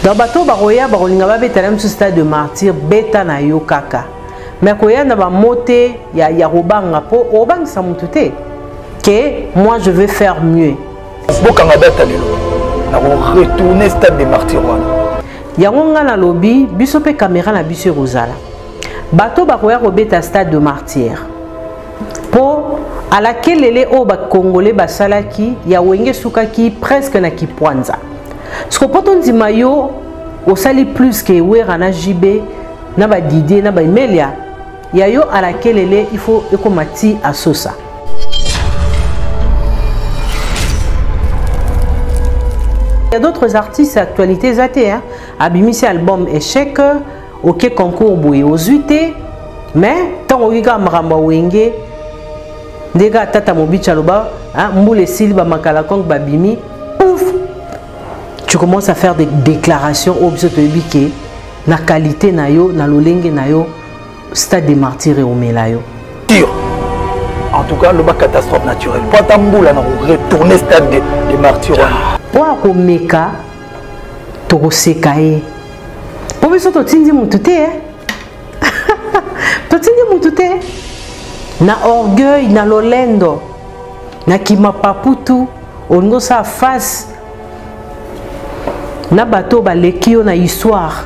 Dans bateau baroya barolinga ba beta sur stade de martyr beta na yo kaka. Mais koya na ba moté ya robanga po obang sa mutute. Que moi je vais faire mieux. Bokanga beta lelo. Na retourner stade de martyr wana. Yango nga na lobby biso pe caméra na biso rozala. Bateau baroya robeta stade de martyr. Po à laquelle les oba congolais basalaki ya wenge sukaki presque na kipwanza. Ce que quand on dit mayo au sali plus que wera na jibé na ba didé na ba emelia ya yo à laquelle il faut ekomati à sosa. Il y a d'autres artistes actualités athées hein abimisi album échec OK concours boye aux UT mais tant oyiga mramba wenge ndega tata mobicha loba hein mbule silba makala kong babimi ouf tu commences à faire des déclarations au biso toyebike na qualité na yo na lolenge na yo stade des martyrs et omela yo en tout cas le bas catastrophe naturelle pour tamboula na retourner stade des martyrs pour akomeka tokoseka ye po biso totindi mutu te totindi mutu te na orgueil na lolendo na kimapaputu olingo sa face na bato baleki yo na histoire.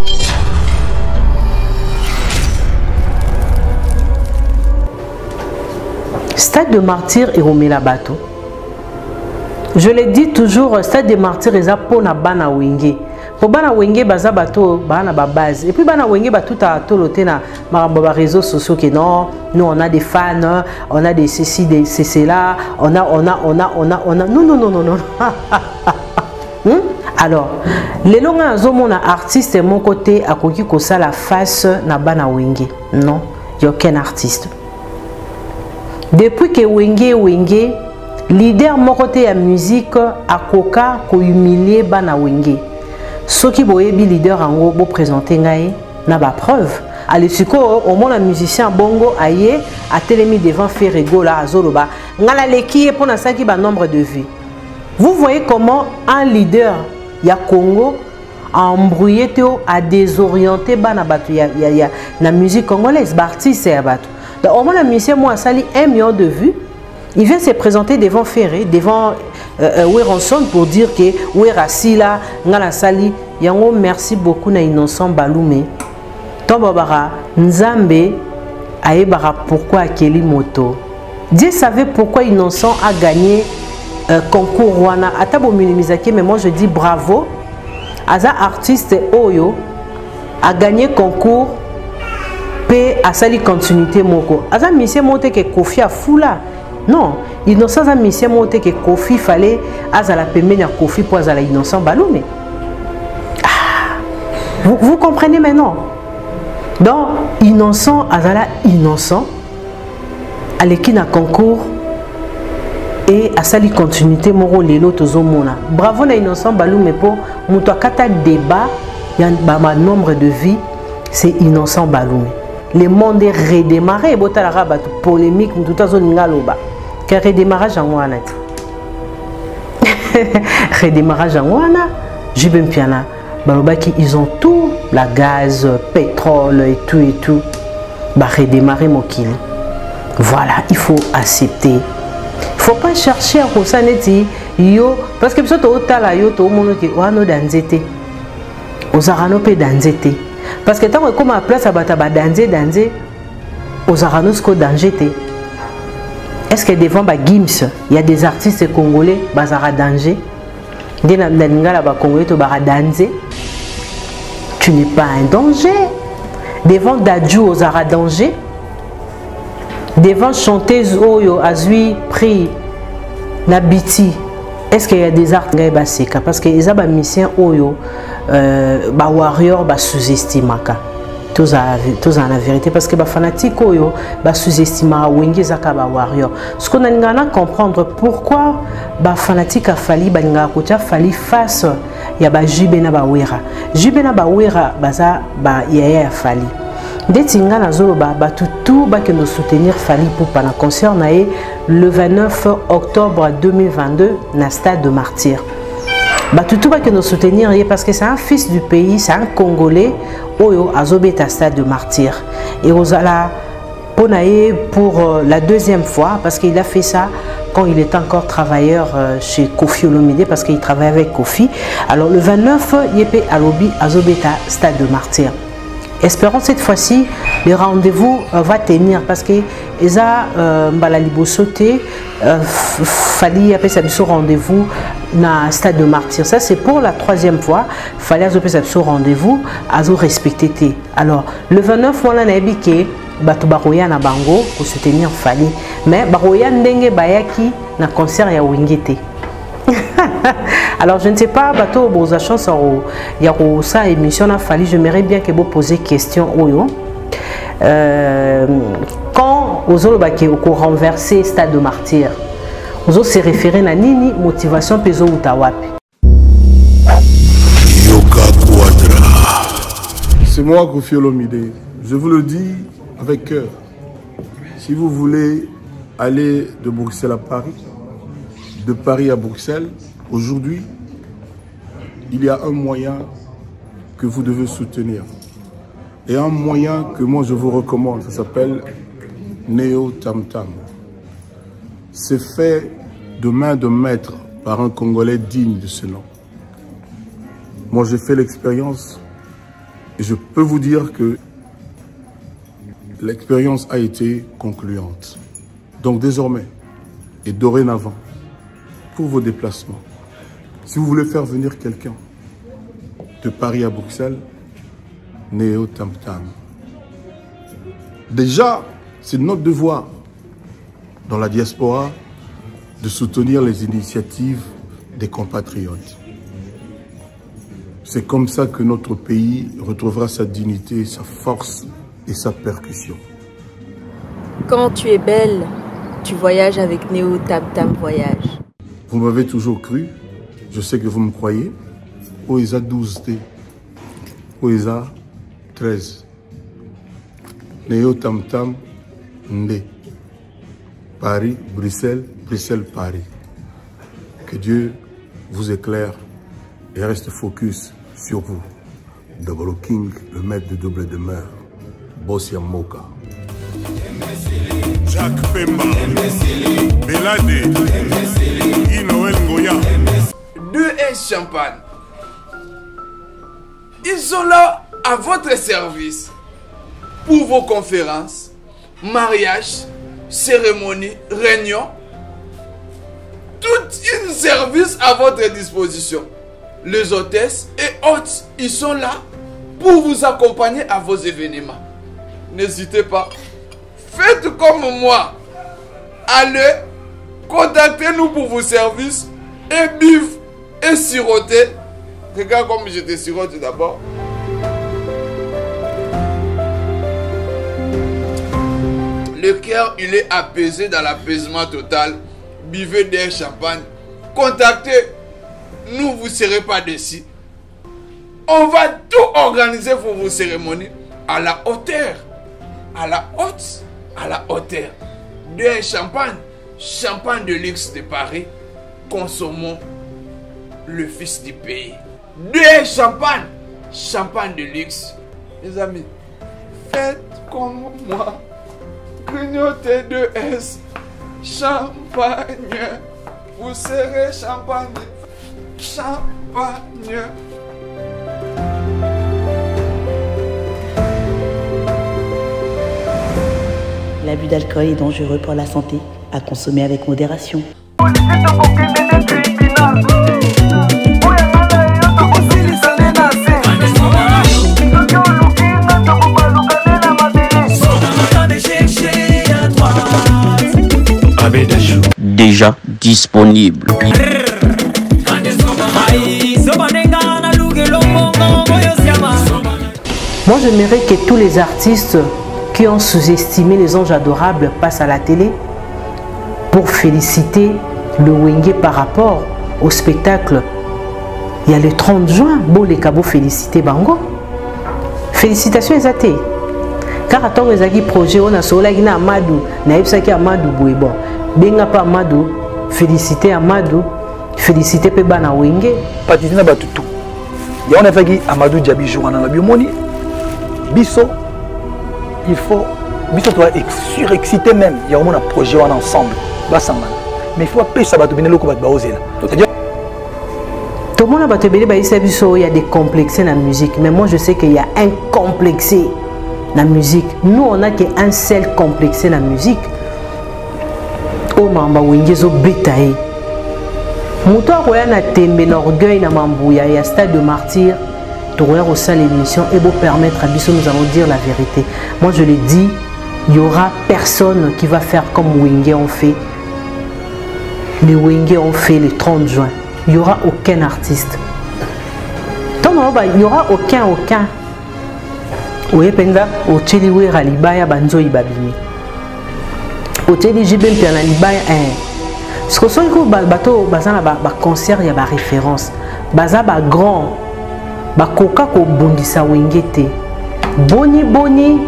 Stade de martyr et romela bato. Je le dis toujours, stade de martyr est pour na bana wenge. Pour bana wenge baza bato bana ba base. Et puis bana wenge ba tout à toloté na maramba réseaux sociaux que non, nous on a des fans, on a des ceci des c'est là, on a non. Alors, les longs mon artiste et mon côté à koki kosa la face na bana wenge. Non, il n'y a aucun artiste. Depuis que wenge leader mon côté à musique à koka ko humilier bana wenge. Ce qui boyebi leader en gros présenter ngai na ba preuve. Allez siko au moins un musicien bongo aye a télémi devant faire rigola azoloba ngala leki pour na saki ba nombre de vues. Vous voyez comment un leader ya Congo a embrouillé a désorienté bana batu ya la musique congolaise artiste ya batu. Donc au moins le musicien moi sali 1 million de vues. Il vient se présenter devant Ferré, devant Weranson pour dire que Werasila ngala sali yango merci beaucoup na Innocent Balume. Tobabara Nzambe aebara pourquoi Akeli Moto. Dieu savait pourquoi Innocent a gagné concours Rwanda. Atabo minimizaki mais moi je dis bravo. Aza artiste Oyo a gagné concours P a sali continuité moko. Aza mission monte que Kofi a foula. Non, Innocent a mission monte que Kofi fallait azala pemenya Kofi pour azala Innocent Balume. Ah, vous comprenez maintenant. Donc Innocent azala innocent aleki na concours et à sali continuité moro lelo tozomona. Bravo na Innocent Balume pour muto kata débat ya ba nombre de vie c'est Innocent Balume. Le monde est redémarré botala rabatu polémique muto tazoninga loba. Que redémarrage en wana. Redémarrage en wana, Jibem Piana balobaki ils ont tout, la gaz, pétrole et tout. Ba redémarrer mokili. Voilà, il faut accepter. Il ne faut pas chercher à reconnaître yo parce que peut-être au tala yo to mono ke wano danzete. Ozarano pe danzete. Parce que tant que comme à place à bataba danze ozarano sko danzete. Est-ce que devant ba Gims, il y a des artistes congolais bazara danger? Dena ngala ba congolais to bara danze. Tu n'es pas un danger. Devant Dadju ozara danger. Devant chanteuse Oyo Azui prix Nabiti, est-ce qu'il y a des arts baseka parce que les mission Oyo ba warrior ba sous-estimaka tous en la vérité parce que ba fanatique Oyo ba sous-estima wenge zaka ba warrior. Ce qu'on a ngana comprendre pourquoi ba fanatique a falli ba nga kocha falli face ya ba jibena ba wera. Jibena ba wera baza ba yaya falli. Detinga na zoloba batutu ba que nous soutenir Fally Ipupa na concert nae le 29 octobre 2022 na stade de Martyr. Batutu va que nous soutenir parce que c'est un fils du pays, c'est un Congolais Oyo Azobeta stade de martyr. Et Ozala Ponaye pour la deuxième fois parce qu'il a fait ça quand il était encore travailleur chez Kofi Olomide parce qu'il travaillait avec Kofi. Alors le 29, Yepé Alobi Azobeta stade de martyr. Espérons cette fois-ci le rendez-vous va tenir parce que Eza Mbalalibo sauté fallait appeler ça rendez-vous na stade de martyr. Ça c'est pour la troisième fois. Fallait appeler ça rendez-vous à respecter. Alors le 29 on a habité Bato Baroya na bango pour soutenir Fali. Mais Baroya ndenge bayaki na concert ya Wingete. Alors je ne sais pas, Bato Boza chance il y a ça émission à Fali. J'aimerais bien que vous posiez question oyo. Quand vous avez renversé stade de martyr, vous avez se référé à nini motivation peso utawapi. C'est moi Kofi Olomide. Je vous le dis avec cœur. Si vous voulez aller de Bruxelles à Paris, de Paris à Bruxelles, aujourd'hui, il y a un moyen que vous devez soutenir. Et un moyen que moi je vous recommande, ça s'appelle Neo Tam Tam. C'est fait de main de maître par un Congolais digne de ce nom. Moi j'ai fait l'expérience et je peux vous dire que l'expérience a été concluante. Donc désormais et dorénavant, pour vos déplacements, si vous voulez faire venir quelqu'un de Paris à Bruxelles, Neo Tam Tam. Déjà, c'est notre devoir dans la diaspora de soutenir les initiatives des compatriotes. C'est comme ça que notre pays retrouvera sa dignité, sa force et sa percussion. Quand tu es belle, tu voyages avec Neo Tam Tam Voyage. Vous m'avez toujours cru, je sais que vous me croyez. Oeza 12T, Oeza 13. Neo Tam Tam Ndé. Paris, Bruxelles, Bruxelles, Paris. Que Dieu vous éclaire et reste focus sur vous. Double King, le maître de double demeure. Bossia Moka. Jacques Pemba, Belade, Guy Noël Ngoya. 2S Champagne. Ils sont là à votre service pour vos conférences, mariages, cérémonies, réunions. Tout un service à votre disposition. Les hôtesses et hôtes, ils sont là pour vous accompagner à vos événements. N'hésitez pas. Faites comme moi. Allez, contactez-nous pour vos services et buvez et sirotez. Regarde comme je te sirote d'abord. Le cœur, il est apaisé dans l'apaisement total. Buvez des champagnes. Contactez. Nous, vous ne serez pas déçus. On va tout organiser pour vos cérémonies à la hauteur. À la haute. À la hauteur. Des champagnes. Champagne de luxe de Paris. Consommons le fils du pays. Des champagnes. Champagne de luxe. Les amis, faites comme moi. Grignotez 2S. Champagne. Vous serez champagne. Champagne. L'abus d'alcool est dangereux pour la santé, à consommer avec modération. Déjà disponible. Moi, j'aimerais que tous les artistes qui ont sous-estimé les anges adorables passent à la télé pour féliciter le Wenge par rapport au spectacle. Il y a le 30 juin, bon les cabos féliciter Bango. Félicitations les athées. Car à temps les projet on a sola gina Amadou, naïf saki Amadou boué bon. Benga pas Amadou, féliciter Amadou féliciter pe bana wenge Patisina batutu. Il y a on a fait Amadou Diaby journal na biomoni. Biso il faut biso toi surexcité même. Il y a un projet ensemble. Basangana. Mais il faut appeler ça batu binelo ko bat baozer. C'est-à-dire tout le monde a battu il y a des complexés dans la musique, mais moi je sais qu'il y a un complexé dans la musique. Nous on a qu'un seul complexé dans la musique. Oh mamba wengezo betaye. Mouto akoya na tembe na orgueil na mambouya ya stade de martyr. Tourner au sein l'émission et pour permettre à Bisso nous allons dire la vérité. Moi je l'ai dit, il y aura personne qui va faire comme Wenge ont fait. Les Wenge ont fait le 30 juin. Il n'y aura aucun artiste. Il n'y aura aucun. Oui, penza au Tcheliwe Ralibaya Banzo Ibabini. Au Tcheli Jibem Piana Libaya. Ce que son coup bateau bazana ba concert y a ba référence. Baza ba grand. Ba koka ko bondisa wengete. Boni.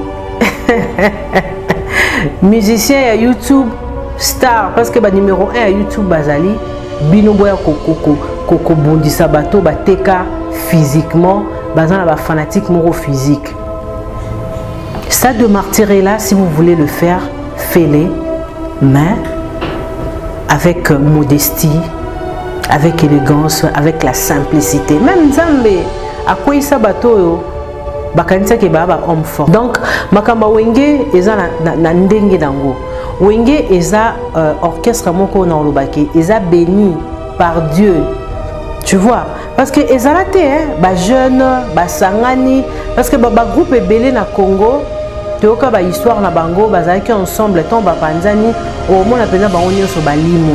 Musicien à YouTube star parce que ba numéro 1 à YouTube bazali. Bino boya koko bondisa bato bateka physiquement bazana ba fanatique moro physique. Stade de martyr est là, si vous voulez le faire, faites-le, mais avec modestie, avec élégance, avec la simplicité. Même Zambé, à quoi il s'abato bakanisa ke baba homme fort. Donc makamba wenge eza na ndenge dango. Wenge eza orchestre moko na olobaki, eza béni par Dieu. Tu vois, parce que ezalate ba jeune, ba sangani, parce que ba groupe ebele na Congo, toyoka ba histoire na bango bazalaki ensemble tant ba panzani au moins na pena bango nyonso ba limwe.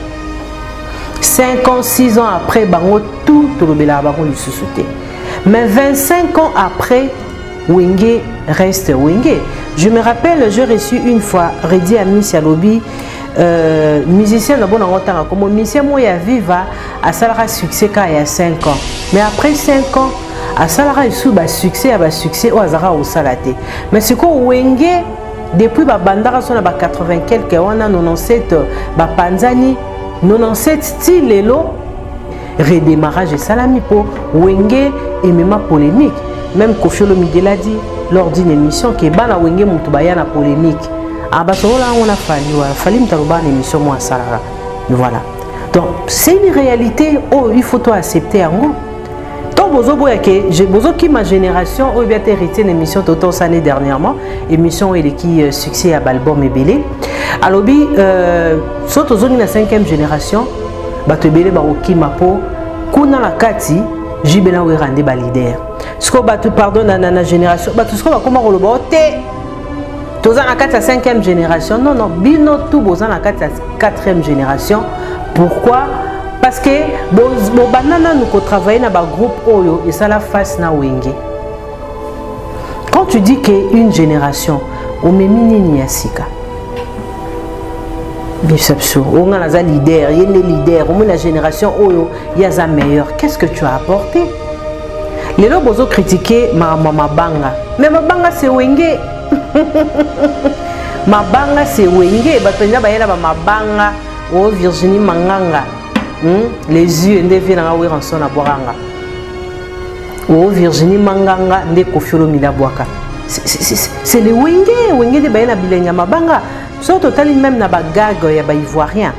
5 ans, 6 ans après bango tout tolobela bango lisusu te. Mais 25 ans après, Wenge reste Wenge. Je me rappelle, j'ai reçu une fois Redi Ami Sialobi, musicien de bon temps, comme musicien moya viva, à Salara succès quand il y a 5 ans. Mais après 5 ans, à Salara il sous succès, à succès au Azara au Salate. Mais ce qu'on Wenge, depuis Bandara son à 80 quelques, on a 97, Panzani, 97 style lelo. Redémarrage et salami pour Wenge et même polémique. Même Kofi Olomide l'a dit lors d'une émission que bana Wenge mutubaya na polémique. Ah bah là on a fallu m'taruba une émission moi salara. Voilà. Donc c'est une réalité. Oh il faut toi accepter en gros. Tant bozo boya que j'ai bozo qui ma génération ou bien hérité une émission toto sané dernièrement émission et qui succès à l'album ebele. Alors bi surtout zone na 5e génération. Batebele ba okima po kuna la kati jibena we rande ba leader sko batu pardon na génération batu sko ba koma koloba te toza na kati ya 5e génération non bino tout boza na kati ya 4e génération. Pourquoi? Parce que bo banana nous ko travailler na ba groupe oyo et ça la face na Wenge. Quand tu dis que une génération o memini ni asika on a un leader, il y a des leaders, on a la génération où il y a un meilleur. Qu'est-ce que tu as apporté? Les gens ont critiqué ma banga. Mais ma banga c'est Wenge. Ma banga c'est Wenge. Ma banga, oh Virginie Manganga. Les yeux ne viennent pas en son aboranga. Oh Virginie Manganga, ne Kofi Olomide Boaka. C'est les Wenge. Wenge de Bayana Bilenga Mabanga. Sur total même na bagag ya ba ivoirien.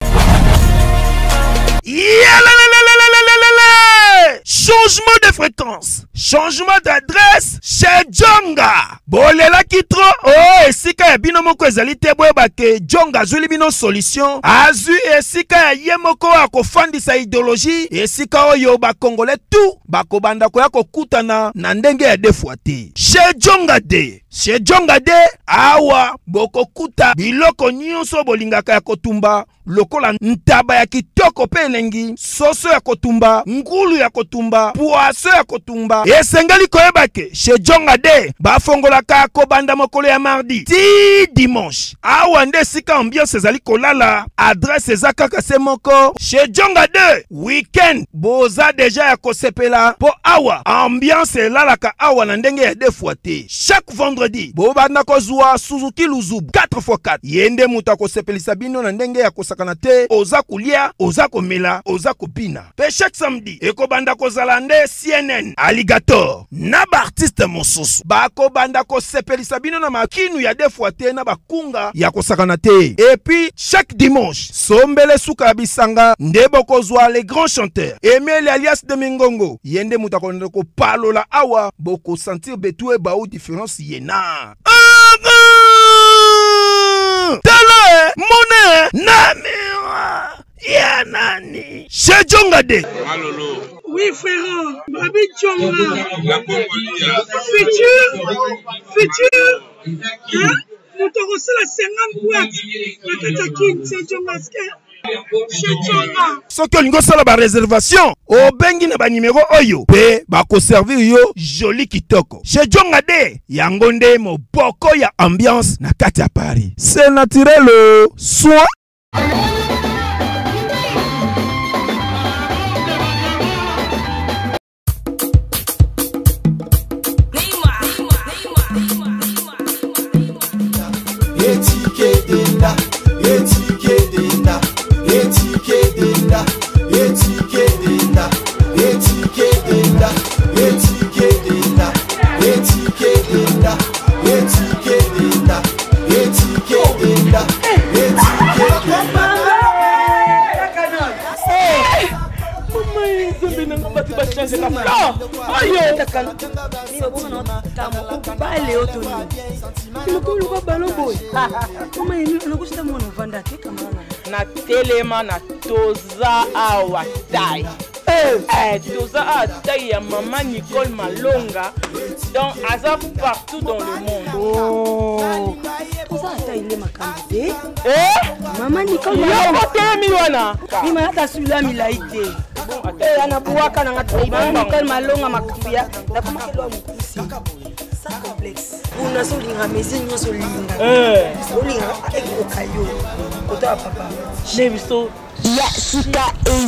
Changement de fréquence, changement d'adresse chez Djonga. Bolela kitro, oh esika ya bino moko ezali te boyeba ke Djonga azuli bino solution. Azu esika ya ye moko akofandisa idéologie, esika oyo ba congolais tout bakobanda koya kokutana na ndenge ya defwa te. Chez Djonga de. Chez Djonga de awa bokokuta biloko nyonso bolingaka ya kotumba lokola ntaba ya kitoko pe elengi, soso ya kotumba, ngulu ya kotumba, poaso ya kotumba. Esengeli koyeba ke chez Djonga de bafongolaka kobanda mokolo ya mardi ti dimanche. Awa nde sika ambiance ezali kolala, adresse eza kaka se moko. Chez Djonga de weekend boza deja ya kosepela po awa ambiance elalaka awa na ndenge ya defu fois te. Chaque vendredi, bobanda kozwa Suzuki Luzubu 4x4. Yende muta ko sepelisa bino na ndenge ya kosakana te, oza kulia, oza komela, oza kopina. Pe chaque samedi, eko banda kozala nde CNN, Alligator, na ba artiste mosusu. Bako banda ko sepelisa bino na makinu ya de fois te na bakunga ya kosakana te. Et puis chaque dimanche, sombele suka bisanga nde bokozwa les grands chanteurs. Emile alias de Mingongo. Yende muta ko ndeko palola awa boko sentir betue ba ou différence yena. Tele mone namira ya nani Chez Djonga de Malolo. Oui frère, Babi Djonga. La Congolia. Futur. Hein? Nous te recevons la 50 boîtes. La Katakine, c'est Djonga. Soki olingo sala ba réservation obengi na ba numéro oyo pe ba ko servir yo joli kitoko chez Djonga de yango nde moboko ya ambiance na kati ya Paris. C'est naturel soit na telema na toza awa tai toza awa tai ya maman Nicole Malonga donc aza partout dans le monde. Toza tai ile makambi maman Nicole Malonga temi wana mima hata sula milaite anabuaka na ngati Nicole Malonga makubia na kama kilo mkusi sans complexe una solinga mezinyo solinga solinga ekokayo kota papa Neviso Yasika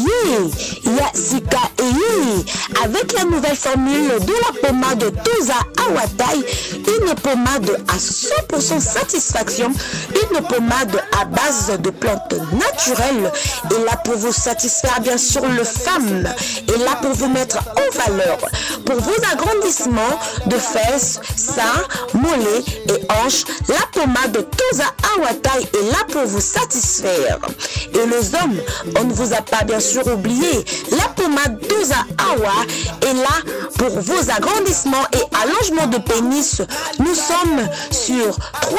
Eye. Avec la nouvelle formule de la pommade Toza Awatai, une pommade à 100% satisfaction, une pommade à base de plantes naturelles, et là pour vous satisfaire bien sûr le femme, et là pour vous mettre en valeur, pour vos agrandissements de fesses, seins, mollets et hanches, la pommade Toza Awatai est là pour vous satisfaire. Et les hommes, on ne vous a pas bien sûr oublié, la pommade Toza Awa est là pour vos agrandissements et allongements de pénis. Nous sommes sur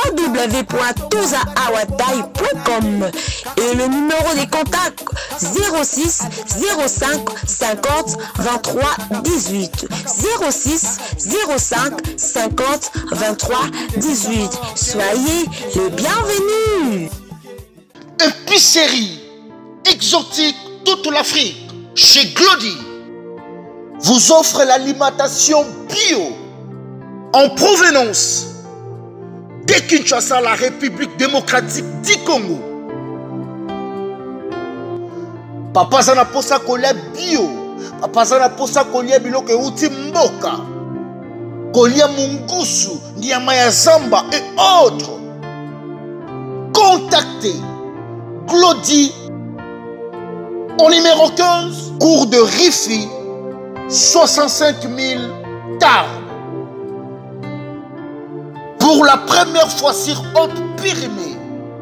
www.tozaawatai.com et le numéro des contacts 06 05 50 23 18 06 05 50 23 18. Soyez les bienvenus. Épicerie exotique toute l'Afrique chez Glody vous offre l'alimentation bio en provenance de Kinshasa, la République démocratique du Congo. Papa zana posa kolia bio, papa zana posa kolia biloko euti mboka, kolia mungusu, nyama ya zamba et autres. Contactez Glody au numéro 15, cours de Rifi, 65 000 Tarbes. Pour la première fois sur Haute-Pyrénées,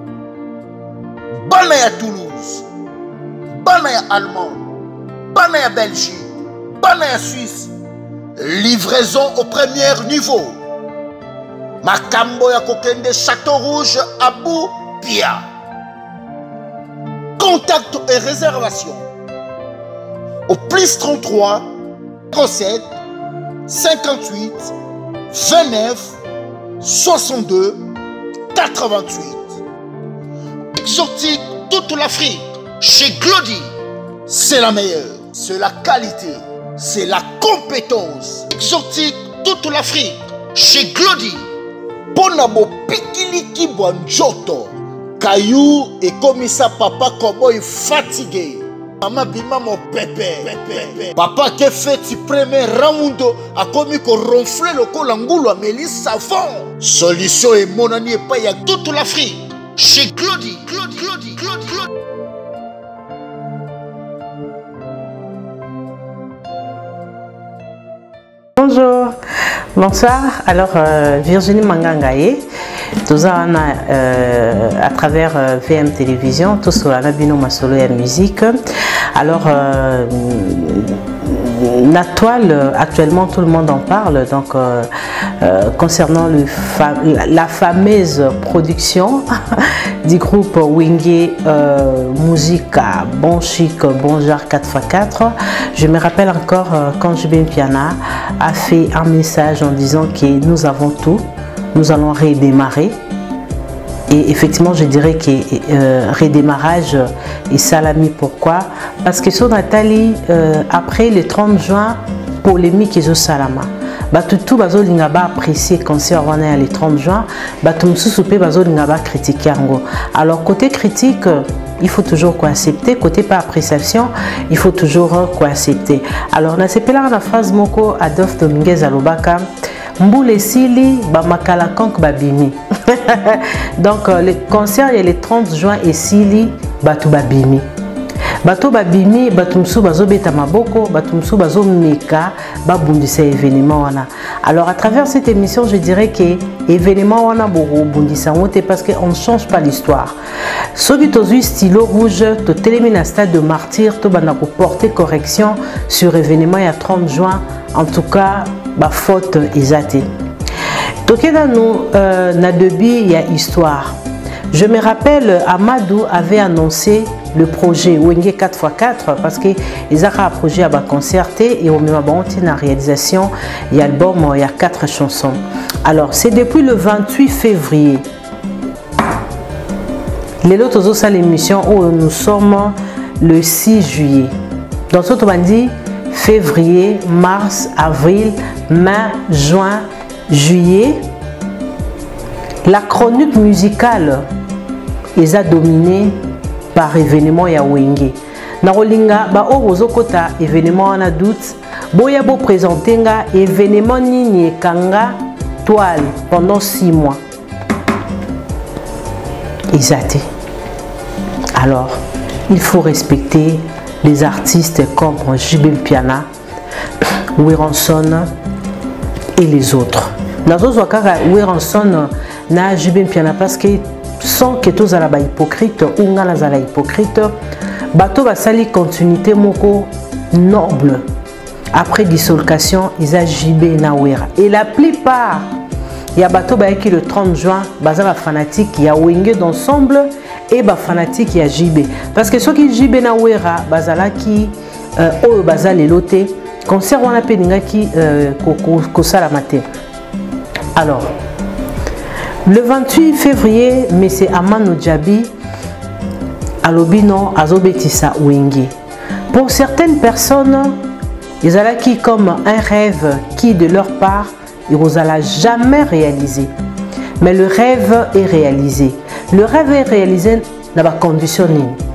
Banaya Toulouse, Banaya Allemagne, Banaya Belgique, Banaya Suisse, livraison au premier niveau. Makambo ya Kokende Château Rouge, Abou Pia. Contact et réservation au plus 33 07 58 29 62 88. Exotique toute l'Afrique chez Glody, c'est la meilleure, c'est la qualité, c'est la compétence. Exotique toute l'Afrique chez Glody. Bonabo Pikiliki Bonjoto. Caillou et comme ça papa Cowboy fatigué. Maman bima mon pépé. Papa qui fait ti premier round a commis qu'on ronfle le colangoulo à Mélis savon. Solution et mon ami et pas y a toute l'Afrique. Chez Claudie. Bonjour, bonsoir. Alors, Virginie Mangangaye, tout à travers VM Télévision, tout sur la Bino Masolo et musique. Alors, la toile, actuellement, tout le monde en parle. Donc, concernant la fameuse production du groupe Wenge Musica, Bon Chic, Bon Genre 4x4, je me rappelle encore quand Jibin Piana a fait un message en disant que nous avons tout, nous allons redémarrer. Et effectivement, je dirais que redémarrage est salami. Pourquoi? Parce que sur Nathalie, après le 30 juin, polémique est au salama. Tout bazo lingaba apprécié concert le 30 juin, tout soupé bazo lingaba critiquer. Alors côté critique, il faut toujours quoi accepter. Côté pas appréciation, il faut toujours quoi accepter. Alors na sepela la phrase moko Adolphe Dominguez Alobaka. Mboule Sili, Bamakala Konk Babimi. Donc, le concert il y a le 30 juin et Sili, Batou Babimi. Batou Babimi, Batumsu Bazo Betamaboko, Batumsu Bazo Meka, Babundisa événement. Alors, à travers cette émission, je dirais que l'événement wana Bundisa parce qu'on ne change pas l'histoire. Ceux qui ont eu stylo rouge, tu télémines à stade de martyr, tu vas porter correction sur l'événement il y a 30 juin. En tout cas, ma faute est donc nous na debi il y a histoire. Je me rappelle Amadou avait annoncé le projet Wenge 4x4 parce que ils ont un projet à concerté et au même moment la réalisation il y a l'album il y a 4 chansons. Alors c'est depuis le 28 février. Les autres ça l'émission où nous sommes le 6 juillet. Dans ce on dit février, mars, avril, mai, juin, juillet. La chronique musicale est dominée par événement ya Wenge. Narolinga ba ozo kota événement en doute. Boya bo présenter nga événement nini kanga toile pendant 6 mois. Exacté. Alors, il faut respecter les artistes comme Jibin Piana, Wiranson et les autres. Dans Wiranson na Jibin Piana parce que sans que tous ala ba hypocrite ou ngala zala hypocrite, bato basali continuité moko noble. Après dissolution, ils a Jibé na Wera. Et la plupart il y a bato ba qui le 30 juin, baza ba fanatique, il y a Wenge d'ensemble et ba fanatique il y a Jibé. Parce que ceux qui Jibé na Wera, bazala qui o bazal elote, concert wana pe ninga ki ko sala matin. Alors le 28 février, M. Amano Djabi Alobino Azobetissa Wenge. Pour certaines personnes, ils allaient qui comme un rêve qui de leur part, ils n'ont jamais réalisé. Mais le rêve est réalisé. Le rêve est réalisé dans des conditions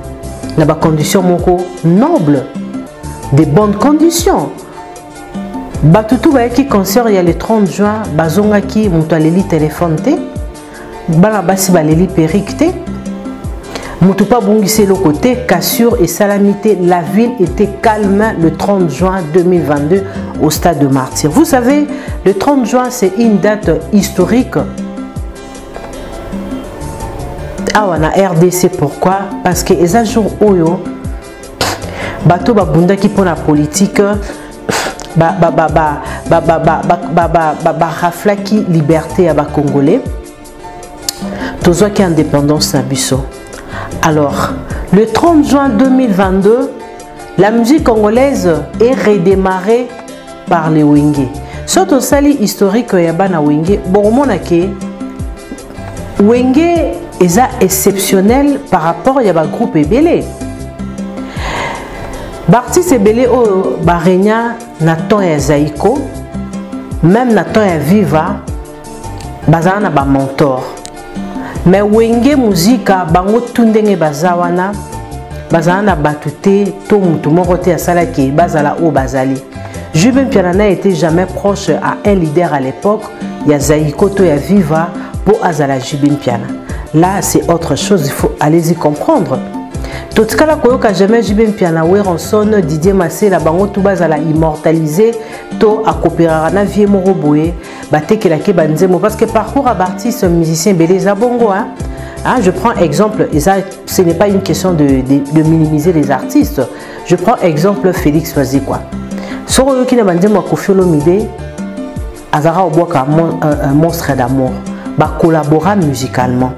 nobles, des bonnes conditions. Batutu qui concert il y a le 30 juin, bazonga qui mutualeli téléphone te, bala basi baleli perique te, mutupa bungise le côté cassure et salamité. La ville était calme le 30 juin 2022 au stade de Martyr. Vous savez, le 30 juin c'est une date historique. Ah on a RDC pourquoi? Parce que les jours oyo bato babunda qui pour la politique. Raflaki liberté à Congolais, tozo qui indépendance à Busso. Alors, le 30 juin 2022, la musique congolaise est redémarrée par les Wenge. Surtout sali historique yabana Wenge, bon monake Wenge est exceptionnel par rapport à un groupe ebele. Bartis ebele o barenya na temps ya Zaïko, même na temps ya Viva, bazana na ba mentor. Mais Wenge Musica bango tundenge bazawana bazala na batute to mutu moko te asala ke bazala o bazali. Jubin Piana n'était jamais proche à un leader à l'époque, il y a Zaïko to ya Viva pour azala Jubin Piana. Là c'est autre chose, il faut aller y comprendre. Tout ce cas koyoka jamais Jubin Piana Weranson Didier Massé la bango tout bazala immortalisé to a coopérer na vie moko boye batekela ke banzemo parce que parcours à artiste musicien beleza bongo hein. Hein, je prends exemple, et ça, ce n'est pas une question de minimiser les artistes. Je prends exemple Félix Fazikwa. Soro qui n'a pas dit moi Koffi Olomide, Azara Oboka un monstre d'amour, ba collaborer musicalement.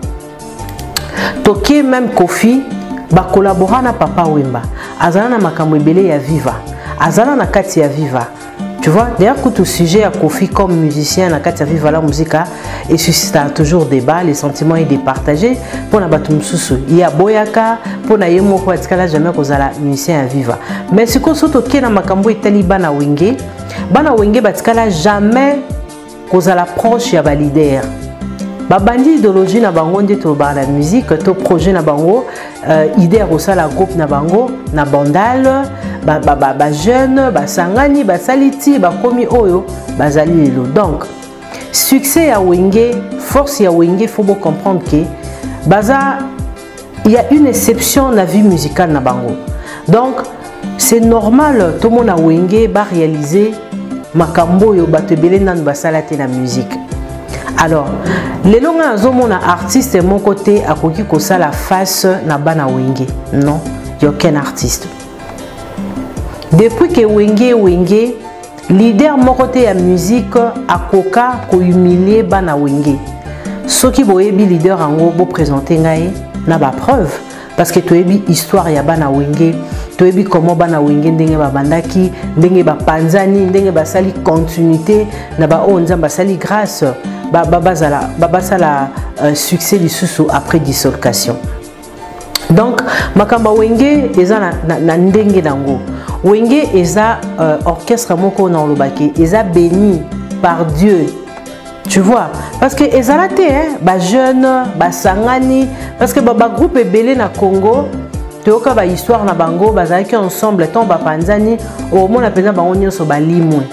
Toké même Koffi, ba collaborer na Papa Wemba. Azara na makambo ebele ya Viva. Azara na kati ya Viva. Tu vois, d'ailleurs, tout sujet à Koffi comme musicien, dans Katia Viva la musique, et suscite toujours débat, les sentiments et départagés. Pour la batum susu, il y a Boyaka, pour la yemo kwa tkala jamais cause la musicien à Viva. Mais ce qu'on saute au na makambo itali bana wenge batkala jamais cause la proche ya ba leader. Babandi idéologie na bango nde to ba la musique, to projet na bango, idée au la groupe na bango, na bandal. Ba jeune, ba sangani, ba saliti, ba komi oyo, ba zali lelo. Donc, succès à Wenge, force à Wenge, faut bien comprendre que baza, il y a une exception dans la vie musicale na bango. Donc, c'est normal tout le monde à Wenge va réaliser makambo yo batebele nan basalate la musique. Alors, les longs azomon artiste mon côté à koki kosa la face na bana Wenge. Non, il n'y a aucun artiste. Depuis que Wenge, leader mon côté à musique à koka ko humilier bana Wenge. Ce qui boyebi leader en gros bo présenter ngai na ba preuve parce que tu ebi histoire ya bana Wenge, tu ebi comment bana Wenge ndenge ba bandaki, ndenge ba panzani, ndenge ba sali continuité na ba onza ba sali grâce ba sala succès du sous après dissolution. Donc makamba Wenge eza na ndenge dango. Wenge eza orchestre moko na olobaki eza béni par Dieu. Tu vois, parce que ezalate hein, ba jeune, ba sangani, parce que ba groupe ebele na Congo, teoka ba histoire na bango, bazalaki ensemble tant ba panzani, au moins na pena bango nyonso ba limwe.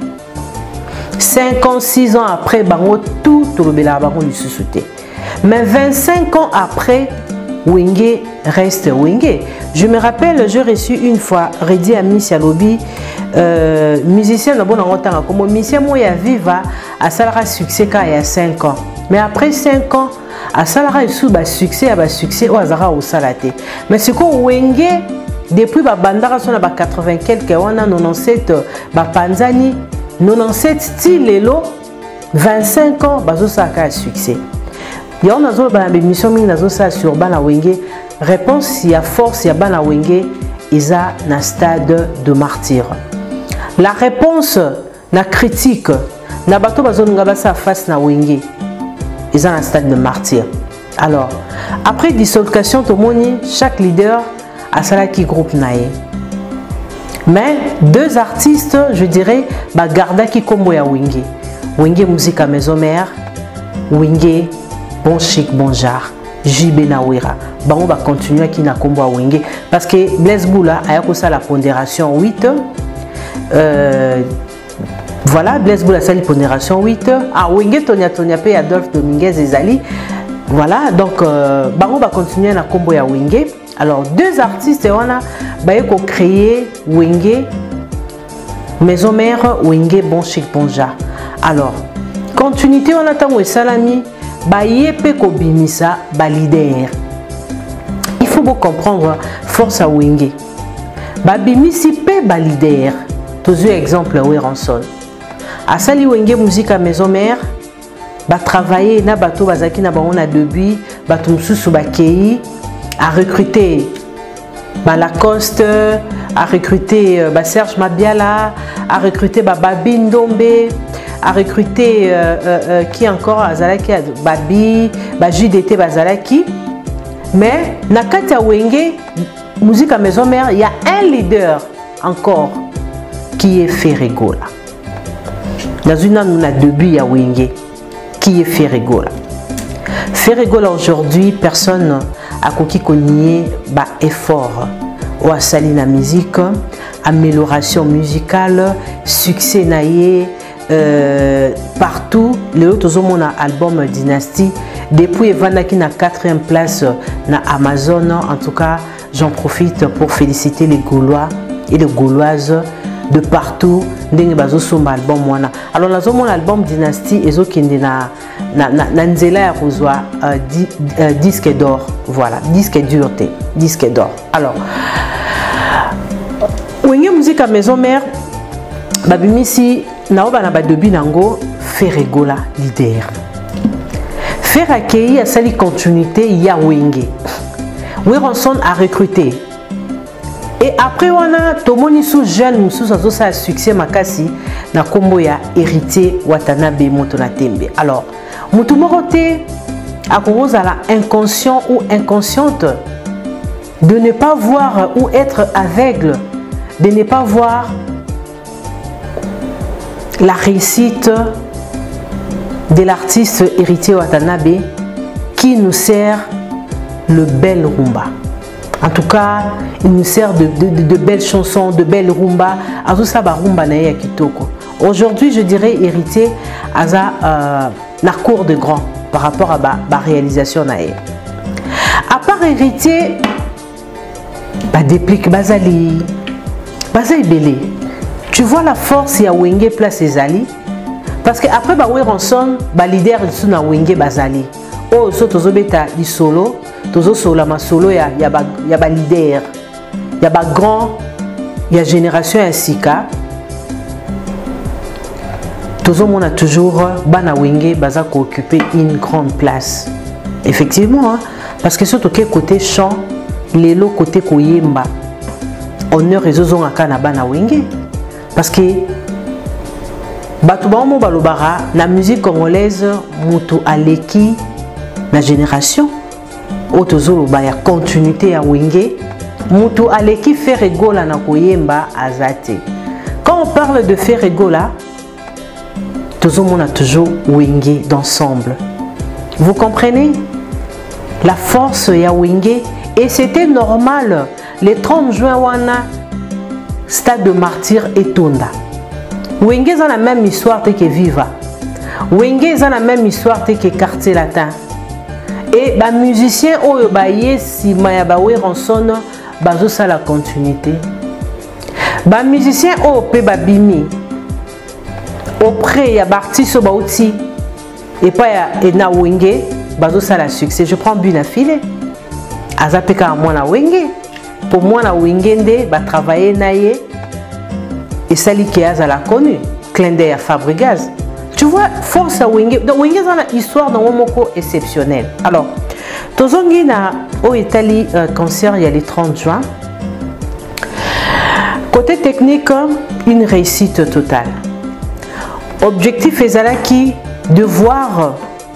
5 ans, 6 ans après bango tout tolobela bango du sous-souté. Mais 25 ans après Wenge reste Wenge. Je me rappelle, j'ai reçu une fois Redi Ami Sialobi, musicien de bon temps, comme musicien moya Viva, à Salara succès quand il y a 5 ans. Mais après 5 ans, à Salara sous bas succès, à bas succès, au Azara au Salaté. Mais ce qu'on Wenge, depuis ba bandara son à 80 quelques, on a 97 ba Panzani, 97 style lelo, 25 ans, bazo saka succès. Il y a une émission sur Bana Wenge. Réponse, il y a force, il y a Bana Wenge, ils ont un stade de martyr. La réponse, la critique, na bato bazon ngabasa face na Wenge, ils ont un stade de martyr. Alors, après dissolution, tout le monde, chaque leader a sa qui groupe nae. Mais deux artistes, je dirais, bah garda qui combo ya Wenge. Wenge musique à maison mère, Wenge bon chic, bon genre, JB Nawira. Bon, on va continuer qui n'a combo à Wenge. Parce que Blaise Boula a ça la pondération 8. Voilà, Blaise Boula ça la pondération 8. Ah, Wenge, Tonia P, Adolphe Dominguez et Zali. Voilà, donc, on va continuer à combo à Wenge. Alors, deux artistes, on a créé Wenge, maison mère, Wenge, bon chic, bon genre. Alors, continuité, on attend Salami. Bayepe kobimisa ba leader. Il faut beaucoup comprendre force à Wenge. Ba bimisi pe ba leader. Toujours exemple Weranson. Asali Wenge musique à maison mère. Ba travailler na bato bazaki na bango na début, bato mususu ba kei a recruter ba Lacoste, a recruter ba Serge Mabiala, a recruter ba Babi Ndombe, a recruté qui encore Azalaki Babi, JDT Bazalaki. Mais Nakata Wenge, musique à maison mère, il y a un leader encore qui est Ferregola. Dans une année, on a début à Wenge qui est Ferregola. Ferregola aujourd'hui, personne akoki konier ba effort ou asali na musique, amélioration musicale, succès naie partout. Les autres ont mon album Dynasty depuis Evandaki na 4e place na Amazon. En tout cas, j'en profite pour féliciter les Gaulois et les Gauloises de partout. Ndenge bazo somba album wana. Alors nazo mon album Dynasty ezo kende na nzela ya kozwa disque d'or. Voilà, disque dureté, disque d'or. Alors Wenge musique à maison mère babimisi naoba na badobi nango Ferregola leader. Faire accueillir à sali continuité ya Wenge. Weronson a recruté. Et après on a tomoni sous jeune sous ça succès makasi na kombo ya héritier Watanabe moto na tembe. Alors mutu morote akoza la inconscient ou inconsciente de ne pas voir ou être aveugle, de ne pas voir la réussite de l'artiste héritier Watanabe qui nous sert le bel rumba. En tout cas, il nous sert de belles chansons, de belles rumba. À tout ça, rumba na kitoko. Aujourd'hui, je dirais héritier à la cour de grand par rapport à la réalisation na. À part héritier, déplique Bazali, Belé. Tu vois la force ya Wenge place Ezali parce que après ba Weronson ba leader sous na Wenge Bazali. Oh so tozobeta di solo, tozo solo ma solo ya ba leader. Ya ba grand ya génération Sika. Tozo mona toujours bana Wenge baza ko occuper une grande place. Effectivement hein, parce que surtout côté chant, lelo côté koyemba. Honneur réseau na bana Wenge. Parce que Batoubaomo Balobara, la musique congolaise, Moutou Aleki, la génération, Otozolo Baya, continuité à Wenge, Moutou Aleki Ferregola na Koyemba Azate. Quand on parle de Ferregola, Tozomo a toujours Wenge d'ensemble. Vous comprenez? La force ya Wenge, et c'était normal, le 30 juin, wana. Stade de martyr et Tonda. Wenge a la même histoire que Viva. Wenge a la même histoire que Quartier Latin. Et les musiciens oyo baye si maya ba Weronson bazo sa la continuité. Les musiciens oyo pe babimi auprès ya artiste bauti et pas ya na Wenge bazo sa la succès. Je prends Buna File. Azapeka moi na Wenge. Pour moi, la Wengende va travailler naïe et celle qui a la connu, clin d'œil à Fabregas. Tu vois, force à Wenge. Donc Wenge a une histoire dans Womoko exceptionnelle. Alors, Tozongi na au Italie concert il y a le 30 juin. Côté technique, une réussite totale. Objectif Ezalaki de voir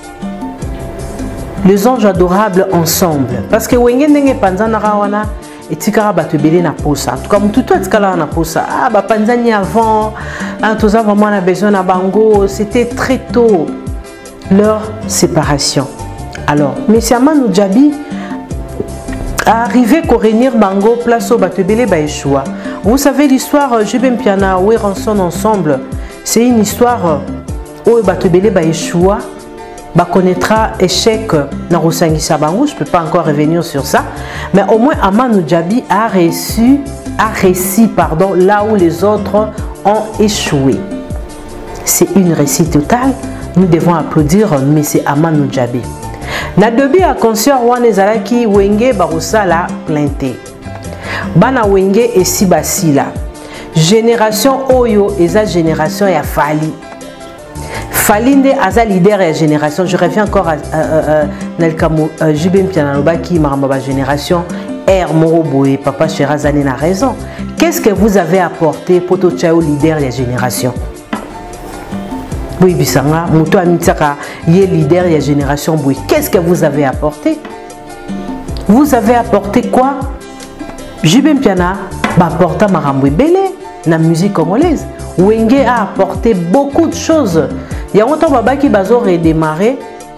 les anges adorables ensemble. Parce que Wenge n'est pas dans et tikara batubeli na posa. En tout cas, tout tikala na posa. Ah, ba panzani avant, tous avons vraiment besoin na bango. C'était très tôt leur séparation. Alors, M. Amanou Djabi a arrivé à réunir bango place au batubeli ba Yeshua. Vous savez l'histoire Jibem Piana Weronson ensemble. C'est une histoire où batubeli ba Yeshua connaîtra échec dans Rosangi Sabango. Je ne peux pas encore revenir sur ça. Mais au moins, Amanou Djabi a réussi là où les autres ont échoué. C'est une réussite totale. Nous devons applaudir M. Amanou Djabi. Nadobi a concert Wanezalaki Wenge Barossa la plainte. Bana Wenge et Sibasila. Génération Oyo et sa génération ya Fali. Falinde Aza leader de la génération. Je reviens encore à Nelkamo Jibem Pianaloba qui m'a ma génération. R Moroboé, Papa Cherazane a raison. Qu'est-ce que vous avez apporté pour tout Tchao leader de la génération? Oui, Bissanga, Mouto Amitaka, y est leader de la génération. Oui, qu'est-ce que vous avez apporté? Vous avez apporté quoi? Jibem Piana, apporté Maramboué Belé, la musique congolaise. Wenge a apporté beaucoup de choses. Il y a longtemps baba qui bazo redémarrer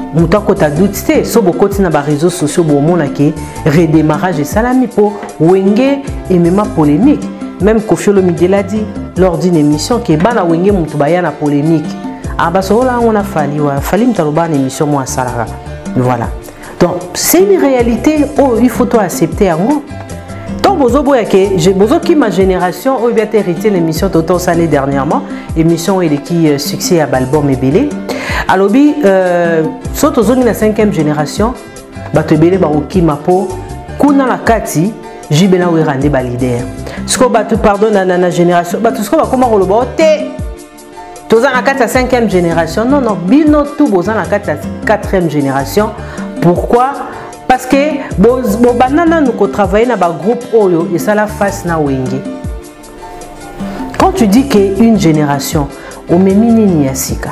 Moutako ta doute, so beaucoup na ba réseaux sociaux bo mona ke redémarrage et salami po wenge et même polémique. Même Koffi Olomide l'a dit lors d'une émission que bana wenge mutu baya na polémique. Ah bah so là on a fallu mtaloba une émission moi salara. Voilà. Donc c'est une réalité oh il faut toi accepter en donc bozo boya ke j'ai bozo qui ma génération oh bien hérité l'émission Toto Salé dernièrement émission il qui succès à l'album Ebele. Alors bi soto zongi na 5e génération bato ebele ba okima po kuna la kati jibela we rande ba leader. Sko bato pardon na génération bato sko ba koma koloba te toza na kati ya 5e génération non bino tout boza na kati ya 4e génération. Pourquoi? Parce que bo banana nous ko travailler na ba groupe oyo et ça la face na wenge. Quand tu dis que une génération o memini ni yasika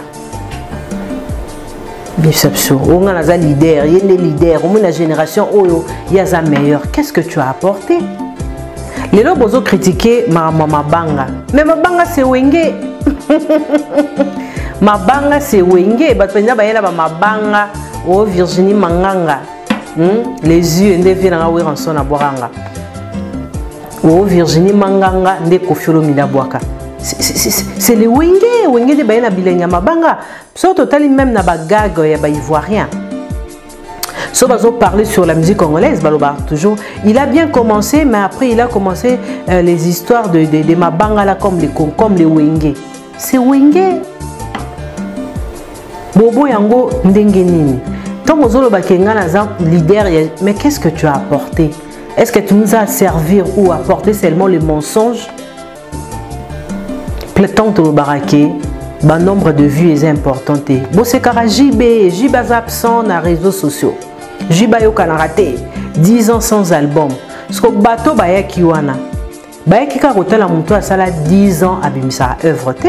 Biception, on a un leader, il y a des leaders, on a une génération où il y a un meilleur. Qu'est-ce que tu as apporté? Les gens ont critiqué ma banga. Mais ma banga c'est wenge. Ma banga c'est wenge. Ma banga, oh Virginie Manganga. Les yeux, ne viennent à ouvrir en son aboranga. Oh Virginie Manganga, ne Koffi Olomide boaka. C'est les wenge de bayena bilenya mabanga. So total même na bagag ya ba ivoirien. So bazo parler sur la musique congolaise baloba toujours. Il a bien commencé mais après il a commencé les histoires de mabanga là comme les wenge. C'est wenge. Bobo yango ndenge nini. Tant bozolo bakenga na za leader mais qu'est-ce que tu as apporté? Est-ce que tu nous as servi ou apporté seulement les mensonges? Tant que le baraqué, le nombre de vues est important. Bon, c'est car JB est absent dans les réseaux sociaux. JB est raté 10 ans sans album. Ce que bateau baya kiwana. Baya kika rotel la monto à sala 10 ans à bimisa œuvre te.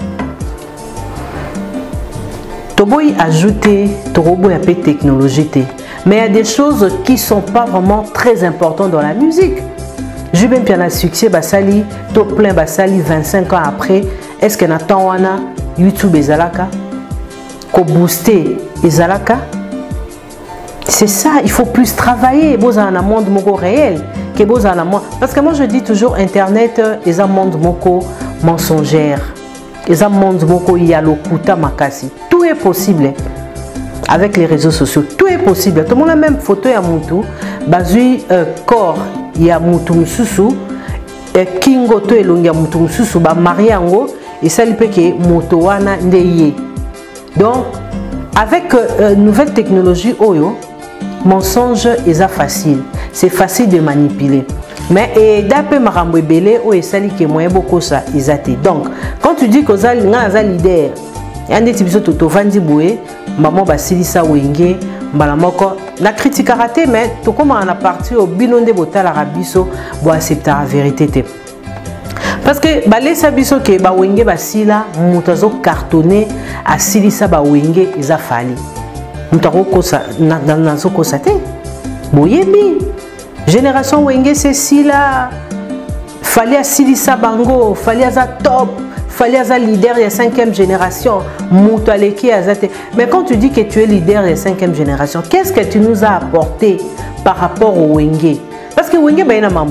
Toboy ajouté, Torobo y technologie te. Mais il y a des choses qui sont pas vraiment très importantes dans la musique. Je vais bien un succès basali, top plein basali 25 ans après. Est-ce que Nathan wana YouTube ezalaka ko booster ezalaka? C'est ça, il faut plus travailler. Vous avez un monde moko réel que vous avez un monde. Parce que moi je dis toujours internet est un monde moko mensongère. Est un monde moko yalokuta makasi. Tout est possible avec les réseaux sociaux. Tout est possible. Tout le monde a même photo ya mutu, bazui corps ya mutu mususu kingo to elongi ya mutu mususu ba mariango et ça lipe ke moto wana ndeye. Donc avec nouvelle technologie oyo mensonge est facile, c'est facile de manipuler. Mais d'après marambo ebele o esali ke moyen beaucoup ça ezate. Donc quand tu dis que za leader yande tibiso to vandi boué maman basilisa wenge mbala moko la critique a raté mais tout comme on a parti au binonde botal arabiso bo accepter la vérité te parce que balesa biso ke ba wenge basila mutazo cartonné asilisa ba wenge eza fali mutako kosa na zo kosa te boyebi génération wenge c'est sila fali asilisa bango fali aza top. Fallait être leader de la 5e génération. Mais quand tu dis que tu es leader de la 5e génération, qu'est-ce que tu nous as apporté par rapport au Wenge? Parce que Wenge,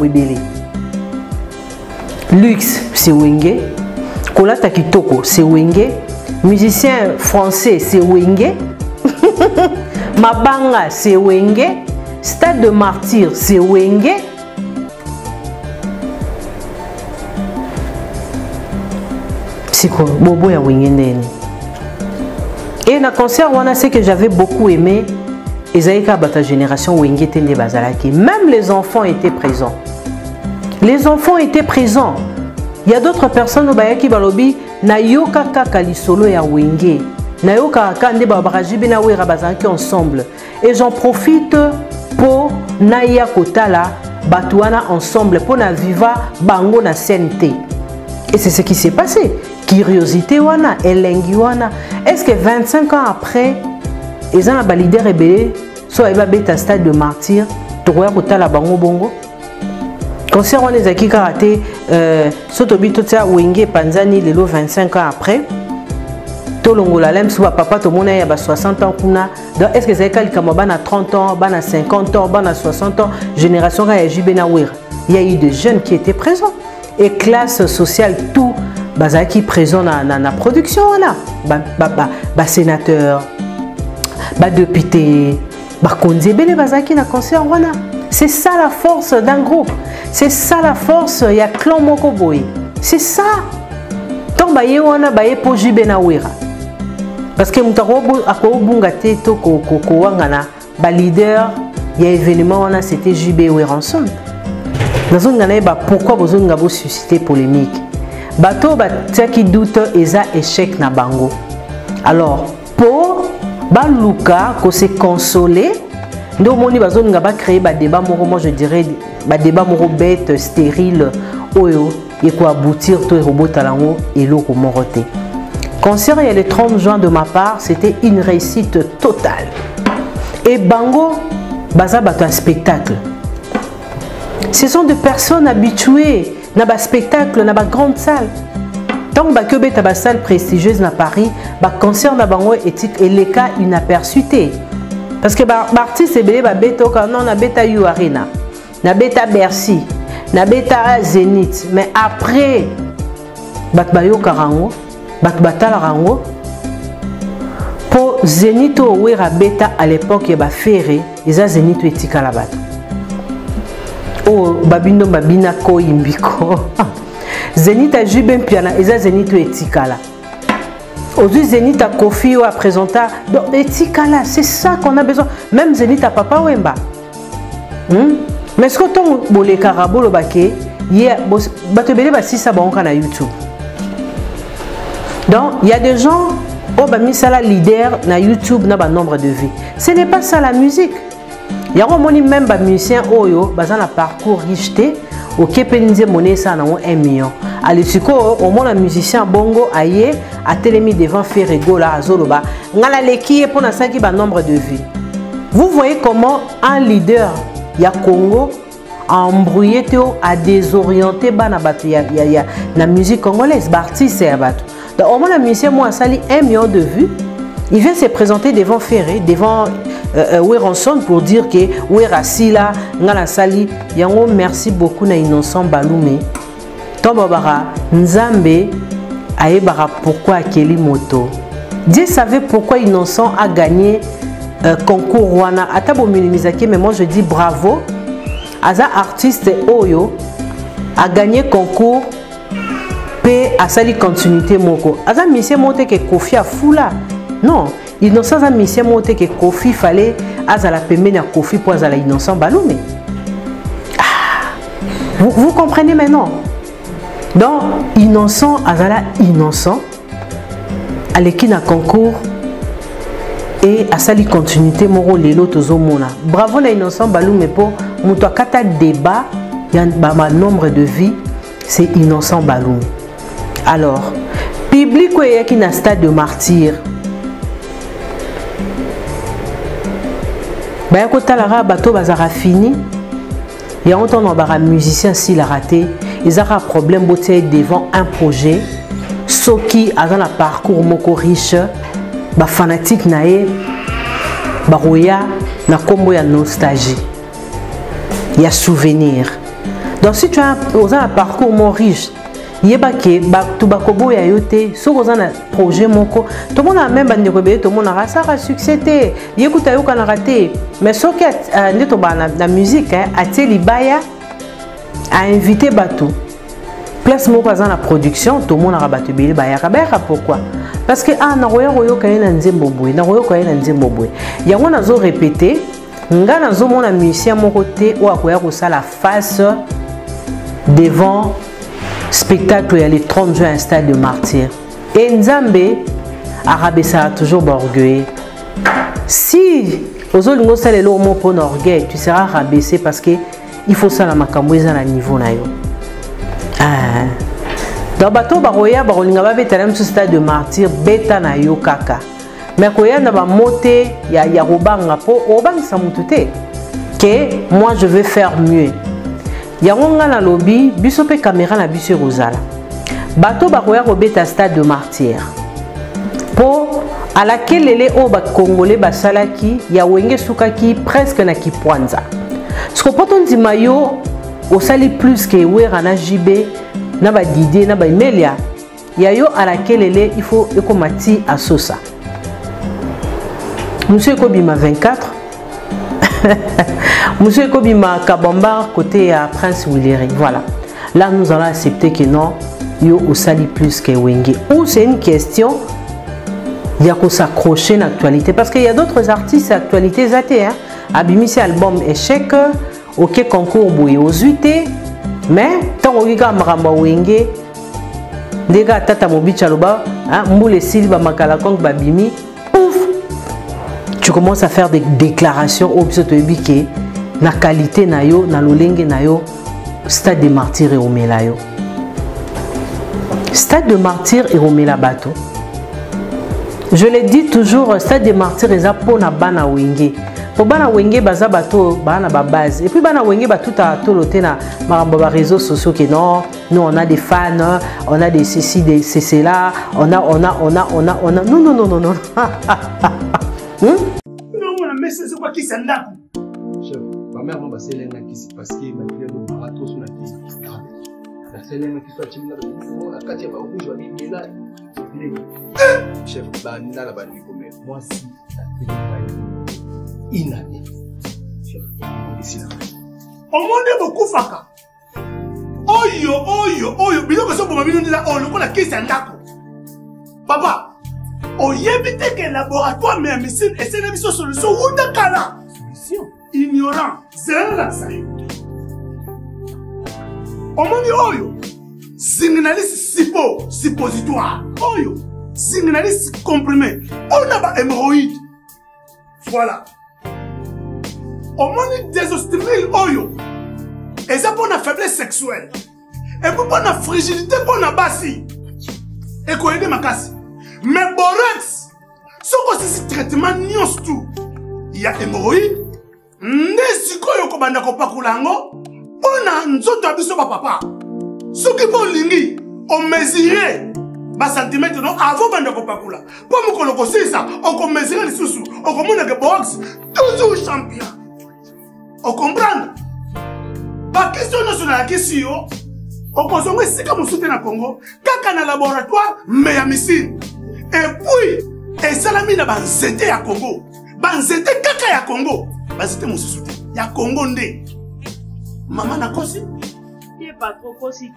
Lux, c'est Wenge. Kolata Kitoko, c'est Wenge. Musicien français, c'est Wenge. Mabanga, c'est Wenge. Stade de Martyr, c'est Wenge. Bobo ya wingendeni. Et dans le concert, on a ce que j'avais beaucoup aimé. Ezaïka bata génération wenge tende bazalaki. Même les enfants étaient présents. Les enfants étaient présents. Il y a d'autres personnes au bayaki balobi na yoka kaka lisolo ya wenge. Na yoka kande babaraji bina wera bazanki ensemble. Et j'en profite pour naya kotala batuana ensemble pour na viva bango na CNT. Et c'est ce qui s'est passé. Curiosité wana, elengi wana. Est-ce que 25 ans après, ils ont un leader rebelle, soit ils va bêta stade de martyr, tourner kota la bango bongo. Concert on les a qui karaté, sotobi tout ça wenge panzani lelo 25 ans après. tolongola lem suba papa to mona ya ba 60 ans kuna. Donc est-ce que c'est quelqu'un qui a 30 ans, bana 50 ans, bana 60 ans, génération ka ya Jibena Wira. Il y a eu des jeunes qui étaient présents et classe sociale tout bazaki présent na production là. Ba sénateur, ba député, ba konzi bele bazaki na concert wana. C'est ça la force d'un groupe. C'est ça la force ya clan moko boy. C'est ça. Tant ba ye wana ba ye po Jibena Wira. Parce que mutarobo akobunga te to ko wangana ba leader ya événement wana c'était JB Wira ensemble. Dans un année pourquoi besoin de susciter polémique. Bateau qui doute eza échec na bango. Alors pour baluka ko se consoler, ndo moni besoin de créer ba débat moi je dirais ba débat moro bête stérile oyo et quoi aboutir to robot talango et loko moroté. Concert il y a le 30 juin de ma part, c'était une réussite totale. Et bango baza bato un spectacle. Ce sont des personnes habituées à un spectacle, dans une grande salle. Tant que tu as une salle prestigieuse à Paris, un concert na bango éthique et les cas inaperçus. Parce que l'artiste est belé non na beta You Arena, na beta Bercy, na beta Zénith, mais après batbayo karango, batbata rango pour Zénith ou Wira beta à l'époque il y a ferré, ils a Zénith éthique à la batte. Oh, babindo babina ko imbiko. Zénith a jubé piana, eza Zénith etikala. Aujourd'hui Zénith a Kofi ou a présenté. Donc etikala, c'est ça qu'on a besoin. Même Zénith a Papa Wemba. Mais ce que ton bolé karabolo baké, hier batebele ba si ça ba on na YouTube. Donc il y a des gens oh ba misala leader na YouTube na ba nombre de vues. Ce n'est pas ça la musique. Il y a même des musiciens qui ont un parcours riche au Kepenze monnaie ça 1 million. Alors au moins un musicien bongo aye a télémi devant faire rigola à Zoloba. Ngala leki pour na saki ba nombre de vues. Vous voyez comment un leader ya Congo a embrouillé a désorienté bana batu ya na musique congolaise artiste ya batu. Donc au moins un musicien moi sali 1 million de vues. Il vient se présenter devant Ferré, devant Weranson pour dire que Wera Sila, Ngala Sali, Yango merci beaucoup na Innocent Balume. Tombabara, Nzambe, Aebara pourquoi Kelly Moto. Dieu savait pourquoi Innocent a gagné concours Rwanda. Atabo Minimizaki, mais moi je dis bravo. Aza artiste Oyo a gagné concours P à Sali continuité Moko. Aza Monsieur Monte que Kofi a Fula. Non, Innocent a mis monté que Kofi fallait azala pemena Kofi pour azala Innocent Balume. Vous comprenez maintenant? Donc Innocent azala innocent à l'équipe na concours et à sali continuité moro lelo tozomona. Bravo na Innocent Balume pour muto kata débat y a un nombre de vies c'est Innocent Balume. Alors public qui na stade de martyr. Bah écoute la bateau bazara fini. Il y a autant de musiciens s'il a raté. Ils ont un problème devant un projet. Ceux qui ont un parcours moko riche, bah fanatique nae, bah roya na combo ya nostalgie. Il y a souvenir. Donc si tu as un parcours mon riche, yebake tubakobo ya yote soko na projet moko tout le monde a même bande ko be tout le monde a ça succès te yekuta yoka na raté mais soki ndeto ba na musique a teli baya a invité bato place moko za na production tout le monde a battu bele baya ka pourquoi parce que na roya yoka na nzembo boy na roya yoka na nzembo boy yango nazo répéter nga nazo mona musicien moko te o akoya ko sala face devant spectacle il y a les 30 juin un stade de martyr et Nzambe arabe ça toujours orgueil si aux autres ça les lots pour orgueil tu seras rabaissé parce que il faut ça la makambo à la niveau na yo dans bateau baroya barolinga ba betala sur stade de martyr beta na yo kaka mais koya na ba moté ya robanga po obang sa mutute que moi je vais faire mieux. Yangonga na lobby, biso pe caméra na biso rozala. Bato bakoya robeta stade de martyr. Po à laquelle les Congolais basalaki ya wenge sukaki presque na kipwanza. Ce que peut-on dire mayo au sali plus que wera na JB na ba Didier na ba Emelia yayo à laquelle il faut ekomati à Sosa. Monsieur Kobima 24 Monsieur Kobima Kabamba côté à Prince Willeri. Voilà. Là nous allons accepter que non yo au sali plus que wenge. Ou c'est une question il y a qu'on s'accrocher à l'actualité parce qu'il y a d'autres artistes à l'actualité zaté hein. Abimisi album échec OK concours boy aux UT mais tant on regarde maramba wenge les gars tata mobicha loba hein mboule silba makala kong babimi ouf tu commences à faire des déclarations au biso to ebike na qualité na yo na lolenge na yo stade de martyr et omela yo stade de martyr et omela bato. Je le dis toujours, stade de martyrs est pour na bana wenge. Pour bana wenge baza bato bana ba base. Et puis bana wenge ba tout à toloté na maramba réseaux sociaux que non, nous on a des fans, on a des ceci des c'est là, on a non. Non mais c'est quoi qui s'en a? Chef, ma mère m'a passé l'un qui s'est passé malgré le marathon sur la vie. La scène qui soit timide on a quatre pas rouge on est là. Chef, banda la bandi comme moi si la inane. Chef, ici là. Au monde beaucoup faka. Oyo, biloko so pour mabino ndila on lokola kisi andako. Papa, oyebite que laboratoire mais médecine et c'est une solution ou dakala. Solution ignorant, c'est là ça. Au monde oyo. Signaliste suppositoire. Oyo. Signaliste comprimé. On a pas hémorroïde. Voilà. Au monde des ostémil oyo. Et ça pour la faiblesse sexuelle. Et pour la fragilité pour la bassi. Et qu'on aide ma casse. Mais borax. Ce que c'est traitement nios tout. Il y a hémorroïde. Nesiko yoko banda ko pakulango. On a nzoto abiso papa. Ce qui peut lingi, on mesure bas centimètres non avant bande de pakula. Pour me colocoser ça, on mesure les sous, on commande que box toujours champion. On comprend? Pas question nationale question. On consomme si comme soutien à Congo, kaka na laboratoire mais à missile. Et puis, et salami na banzete à Congo. Banzete kaka ya Congo. Banzete mon soutien. Ya Congo ndé. Maman na kosi. Pas trop possible.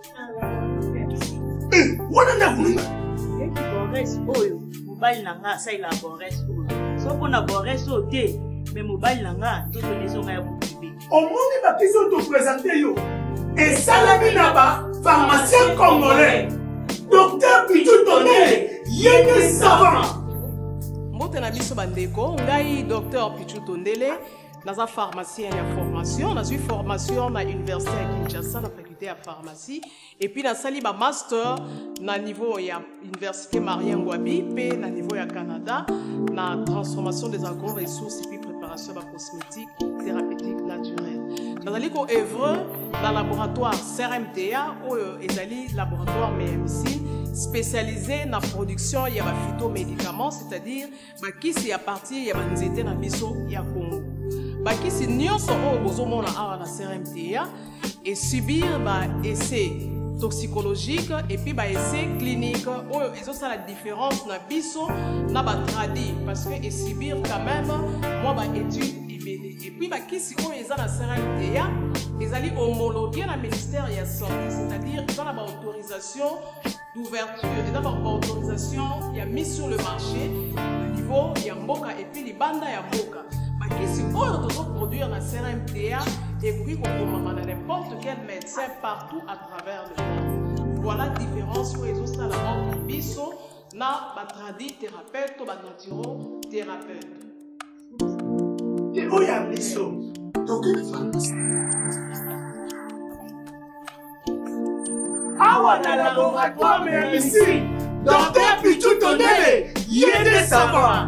Voilà la boulot. Et qui boresse oyo, mobile nanga ça il a boresse oyo. So qu'on a boresse au thé, mais mobile nanga tout les gens à boucler. Au monde va qu'ils ont te présenté yo. Et ça la vie là-bas, pharmacien congolais, docteur Pichou Tondele, yéné savant. Mbotena biso bandeko, ngai docteur Pichou Tondele. Dans la pharmacie, il y a formation. On a eu formation à l'université à Kinshasa, la faculté de pharmacie. Et puis, dans le master, à niveau de l'université Marien Ngouabi, puis à niveau du Canada, dans la transformation des agro-ressources et puis préparation de la cosmétique thérapeutique naturelle. Dans le œuvre, dans le laboratoire CRMTA, ou le laboratoire MMC, spécialisé dans la production de phytomédicaments, c'est-à-dire qui c'est à partir de nzete na biso ya Congo. Qui c'est nyonso o bozomona awa na CRMTA et subir essai toxicologique et puis essai clinique ou ça c'est la différence na biso na ba tradi parce que et subir quand même moi étude et puis qui c'est o eza na CRMTA ils allaient homologuer la ministère de la santé, c'est-à-dire ils ont la autorisation d'ouverture, ils ont la autorisation il y a mis sur le marché au niveau il y a mboka et puis les bandes ya mboka. Qui si on doit produire la CRMTA et puis qu'on peut n'importe quel médecin partout à travers le monde. Voilà la différence où ils ont ça la biso na batradi thérapeute ou naturo thérapeute. Et où y a biso? Donc une pharmacie. Awa na laboratoire mais ici, docteur Pichou Tondele, yéné savant.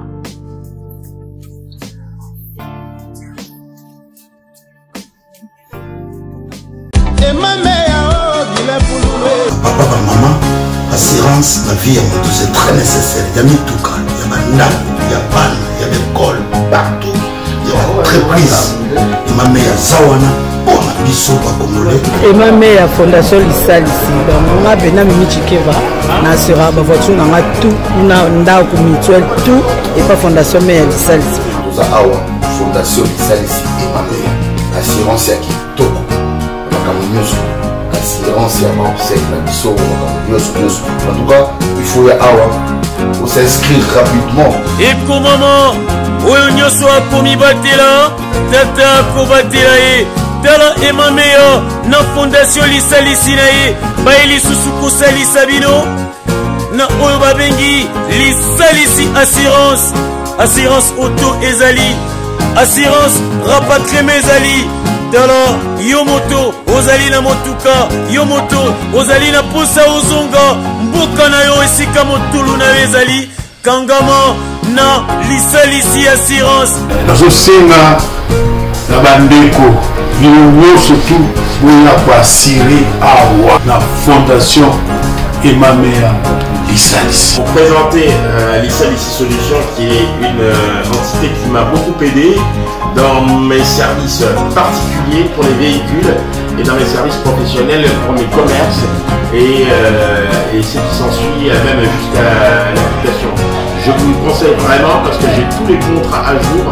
Papa, maman, assurance, la vie à moto, c'est très nécessaire. Il y a mis tout cas. mandam, il y a ban, il y a des écoles partout, il y a entreprises. Et ma mère Zawana, pour la biso pas congolais. Et ma mère fondation Lisalisi, maman Bena Mimi Chikeva, na sera ba voiture na tout, na ndako mutuel tout et pas fondation mère Lisalisi. Nous avons fondation Lisalisi et ma mère assurance ya kitoko. Makamnyoso. Assurance ya Marseille na biso makamnyoso. En tout cas, il faut y avoir pour s'inscrire rapidement. Et pour maman, oyo nyoso akomi batela, tata akobatela ye, tala et ma mère na fondation Lisalisi na ye, ba eli susu kosalisa bino na oyo babengi Lisalisi assurance, assurance auto ezali, assurance rapatriement ezali. Tala yomoto ozali na motuka, yomoto ozali na posa ozonga, mboka na yo esika motulu na ezali, kangama na Lisalisi assurance. Nazosenga na bandeko bino nyonso tu boya koasire awa na fondation Emamea Lisalisi. Pour présenter Lisalisi Solutions, qui est une entité qui m'a beaucoup aidé dans mes services particuliers pour les véhicules et dans mes services professionnels pour mes commerces et ce qui s'ensuit même jusqu'à l'application. Je vous le conseille vraiment parce que j'ai tous les contrats à jour.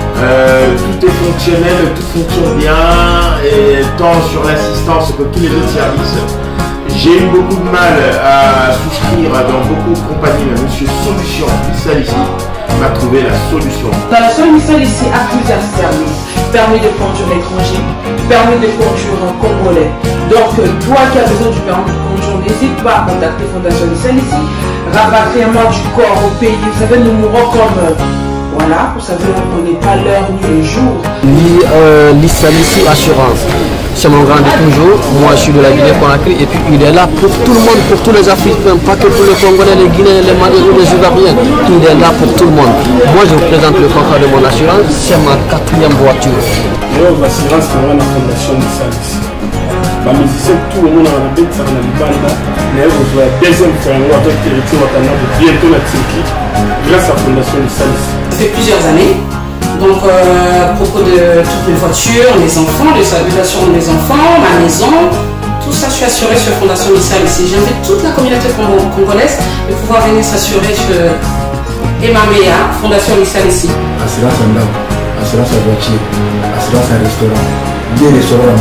Tout est fonctionnel, tout fonctionne bien, et tant sur l'assistance que tous les autres services. J'ai eu beaucoup de mal à souscrire dans beaucoup de compagnies, mais Monsieur Solution Lisalisi m'a trouvé la solution. Dans la solution ici a plusieurs services. Permis de conduire étranger, permis de conduire congolais. Donc toi qui as besoin du permis de conduire, n'hésite pas à contacter Fondation Lisalisi. Rapatriement du corps au pays. Vous savez, nous mourons comme... voilà, vous savez, on ne connaît pas l'heure ni le jour. Lisalisi Assurance. C'est mon grand de toujours. Moi, je suis de la Guinée-Conakry et puis il est là pour tout le monde, pour tous les Africains, pas que pour les Congolais, les Guinéens, les Maliens ou les Ivoiriens. Il est là pour tout le monde. Moi, je vous présente le contrat de mon assurance. C'est ma 4e voiture. L'assurance, c'est la fondation Lisalisi. Les musiciens, tout le monde a la bête, ça va dans mais vous avez la deuxième fois, on va bientôt la Turquie, grâce à la fondation Lisalisi. Ça fait plusieurs années. Donc, à propos de toutes les voitures, les enfants, les habitations des enfants, ma maison, tout ça, je suis assurée sur Fondation Lisalisi. J'invite toute la communauté congolaise de pouvoir venir s'assurer sur Emamea, Fondation Lisalisi. Assurance en dame, assurance en voiture, assurance en restaurant, bien restaurant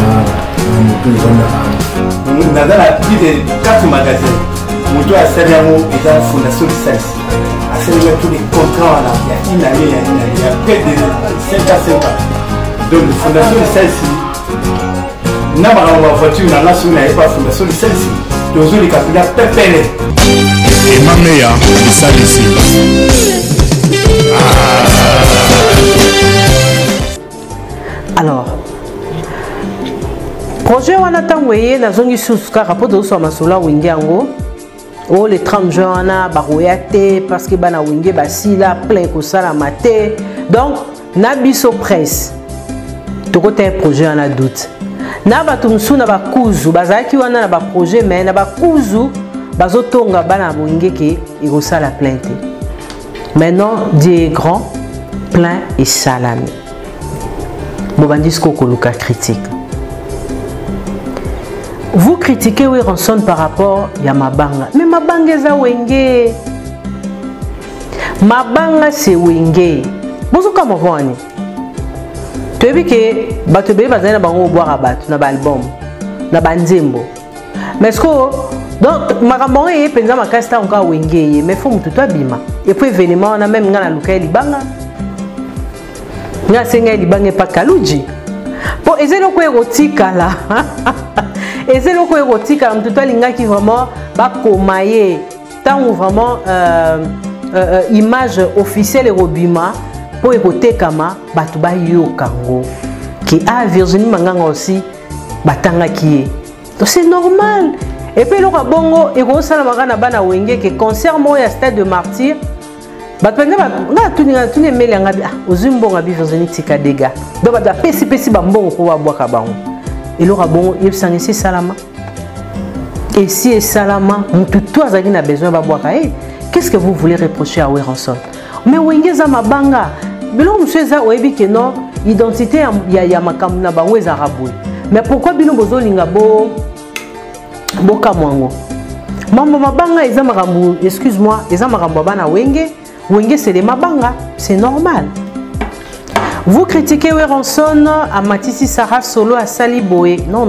dans la plus de 4 magasins. Mon toit a servi à moi et dans la Fondation Lisalisi. À servir tous les contrats là, il y a une année, il y a près de 5 à 5 ans. Donc la Fondation Lisalisi, n'a pas la voiture, n'a pas la Fondation Lisalisi. Donc les capitales pépérés. Emamea Lisalisi. Alors, projet wana tango ye nazongi susu kaka po tozosola masolo wenge yango o le 30 juin wana bakoya te parce que bana wenge basila plein kosalama te. Donc na biso presse tokota projet wana doute na bato mosusu na bakuzu bazalaki wana na baprojet mais na bakuzu bazotonga bana wenge ke ekosala plein te. Maintenant Dieu est grand, plein et salami. Bobandisco koluka critique. Vous critiquez Weranson par rapport à Mabanga. Mais Mabanga est Wenge. Mabanga c'est Wenge. Bonjour comment vous allez? Tu as vu que Batobé va aller boire à battre dans l'album, dans Banzembo. Mais ce que donc Maramon est pensant ma casta encore Wenge. Mais faut tout abîmer. Et puis événement on a même gana Luka Libanga. Nga senga Libanga pas Kaluji. Pour ezelo ko erotika là. Et c'est le érotique, tout le monde qui vraiment bakomaye, tant vraiment image officielle Robima pour écouter kama batuba yo kango qui a Virginie Manganga aussi batanga qui est. Donc c'est normal. Et puis le bongo et gros salamara na bana wenge que concert moi à stade de martyr. Batpenda na tout les melanga ozumbo ngabi Virginie tika dega. Donc ba pesi bambongo ko wa boka bango. Et le rabon, il s'en salama. Et si est salama, tout a besoin de boire. Qu'est-ce que vous voulez reprocher à Weranson? mais wenge za mabanga bilo mseza oyebi ke non identité ya makambo na bango ezaka boye mais pourquoi bino bozolinga bokamwango mambo mabanga eza makambo excuse-moi eza makambo bana wenge c'est les mabanga c'est normal. Vous critiquez Weranson à Matisi Sarah Solo à Saliboé. Non.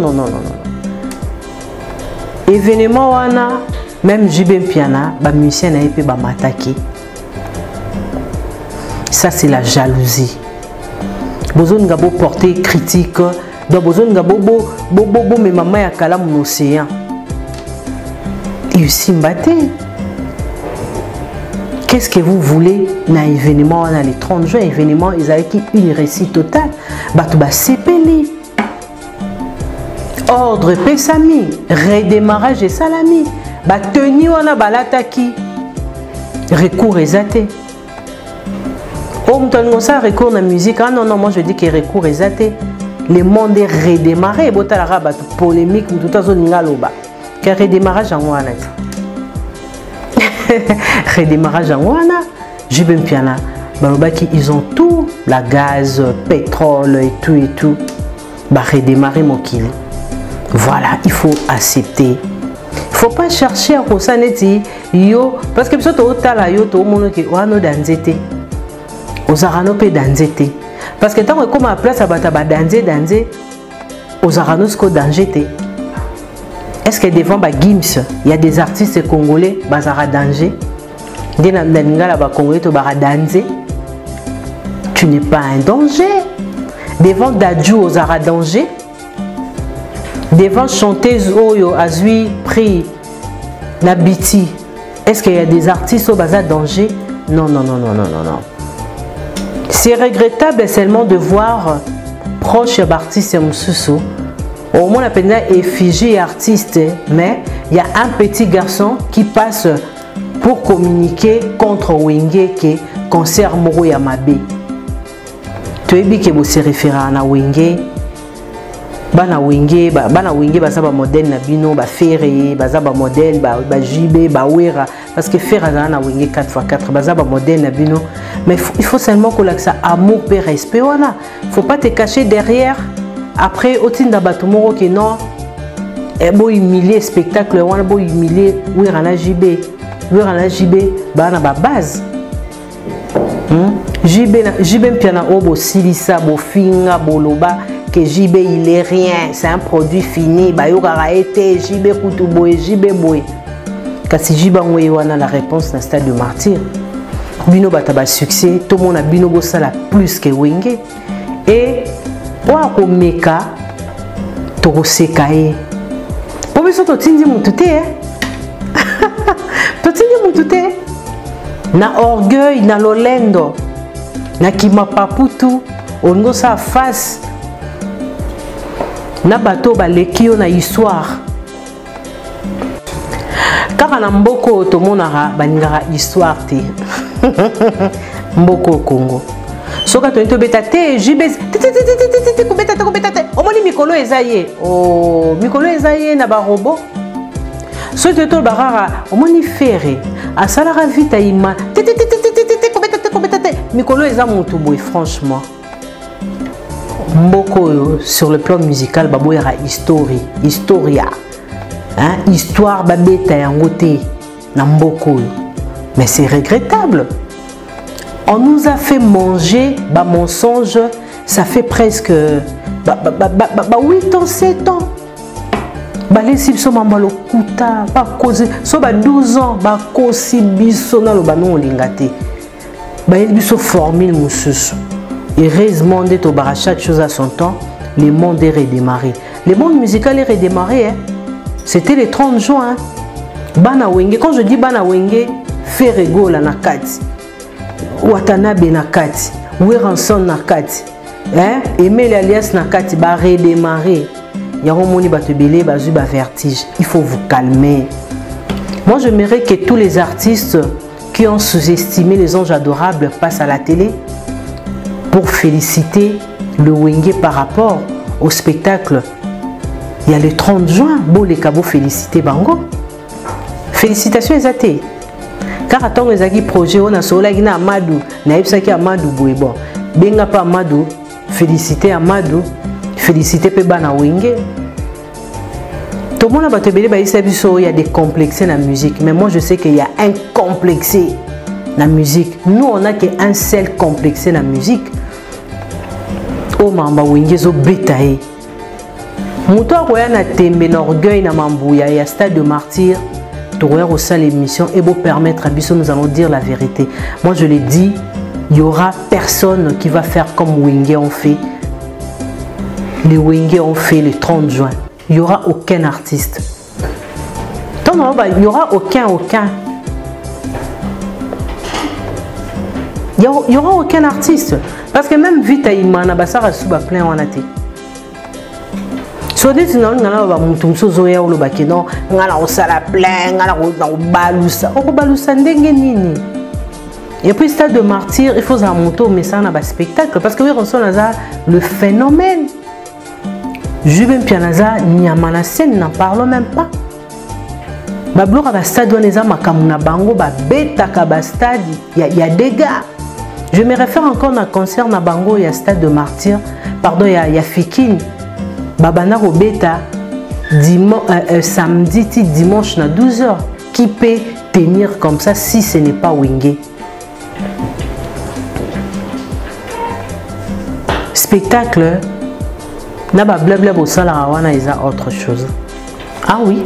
Événement wana même Jibem Piana ba musicien na épé ba m'attaquer. Ça c'est la jalousie. Besoin nga bo porter critique, donc besoin nga bo mais maman ya kala mon océan. Il s'imbatte. Qu'est-ce que vous voulez dans l'événement, dans les 30 juin, événement, ils avaient une réussite totale. Batouba Sepeli. Ordre Pesami. Redémarrage et salami. Bateni wana balataki. Recours exaté. Oh, m'ton ça recours dans la musique. Ah non, moi je dis que recours exaté. Le monde est redémarré. Botalara batu polémique, tout à zone ngaloba. Car redémarrage en wana. Redémarrage en wana, Jibem Piana, Balobaki, ils ont tout, la gaz, pétrole et tout. Bah redémarrer mon kili. Voilà, il faut accepter. Il faut pas chercher à kosaneti yo parce que biso to tala yo to mono ke wano danzete. Ozarano pe danzete. Parce que tant que comme à place à bata ba danze ozarano sko danzete. Est-ce que devant ba Gims, il y a des artistes congolais bazara danger? Tu n'es pas un danger. Devant Dadju Ozara danger. Devant chanteuse Oyo Azui prix Nabiti. Est-ce qu'il y a des artistes au bazar danger? Non. C'est regrettable seulement de voir proche d'artistes Moussoussou. Au moins, on appelle effigie artiste, mais il y a un petit garçon qui passe pour communiquer contre Wenge qui est concert Moro Yamabe. Tu es bien que vous se référez à Wenge. Bana Wenge bazaba modèle na bino ba ferré bazaba modèle ba JB ba wera parce que faire na Wenge 4x4 bazaba modèle na bino mais il faut seulement que ça amour et respect wana. Faut pas te cacher derrière. Après, au titre d'abatumoro qui non, beau humilier spectacle, on a beau humilier, oui, on a JB, bah on a base. JB piana obo silisa, bo finga, boloba, que JB il est rien, c'est un produit fini, bah yo kara été, JB kutuboé, JB boé. Car si JB on a la réponse dans le stade de martyr, bino bataba succès, tout le monde a bino bossa la plus que Wenge et pour meka to sekae pour biso to tindi mutu te to tindi mutu te na orgueil na lolendo na kimapaputu ongo sa face na bato baleki na histoire kaka na mboko to monara baningara histoire te mboko Congo. Soka to beta te jibes kubeta te omoni mikolo ezaye o mikolo ezaye na ba robot so to barara omoni ferré asalara vita ima kubeta te mikolo eza mutu boy franchement mboko sur le plan musical baboyera historia hein histoire babeta yango te na mboko mais c'est regrettable. On nous a fait manger bah mensonge, ça fait presque 8 ans, 7 ans. Bah les sibso mamalo kuta, pas cause, so bah 12 ans, bah kosi biso na lo banon lingate. Bah il biso formule moussus. Heureusement d'être au chaque chose à son temps, le monde est redémarré. Le monde musical est redémarré, hein. C'était le 30 juin. Hein. Bana Wenge, quand je dis Bana Wenge, fait rigolo la nakati. Watanabe nakati, Weranson nakati, hein? Emile alias nakati ba redémarrer. Yaro moni batebele bazu ba vertige. Il faut vous calmer. Moi j'aimerais que tous les artistes qui ont sous-estimé les anges adorables passent à la télé pour féliciter le Wenge par rapport au spectacle. Il y a le 30 juin, bon les cabos féliciter Bango. Félicitations les athées. car attends ezaki projet on a sola gina Amadou na ipsaki Amadou boy bon benga pa Amadou féliciter Amadou féliciter pe bana wenge tout le monde va te bélir il y a des complexés dans la musique mais moi je sais qu'il y a un complexé dans la musique nous on a qu'un seul complexé dans la musique oh mamba wenge zo betaye muto akoya na tembe na orgueil na mambuya ya stade de martyr tourner au sein l'émission et pour permettre à Bisso, nous allons dire la vérité. Moi je l'ai dit, il y aura personne qui va faire comme Wenge ont fait. Les Wenge ont fait le 30 juin. Il n'y aura aucun artiste. Non, il n'y aura aucun. Il n'y aura aucun artiste. Parce que même Vita Imana, ça va sous plein en athée. So dit non ngala ba mutum so zoya ulo bakino ngala osala plein ngala balusa o balusa ndenge nini et puis stade de martyr il faut un moto mais ça na ba spectacle parce que oui on sonne le phénomène Jubem Pianaza nyamana scène n'en parle même pas ba bloka ba stade on eza makamuna bango ba beta ka ba stade il y a des gars je me réfère encore à un concert na bango il y a stade de martyr pardon il y a Fikine Babana Robeta samedi dimanche à 12h. Qui peut tenir comme ça si ce n'est pas Wenge? Spectacle, n'a pas blabla au salarawana ils a autre chose. Ah oui.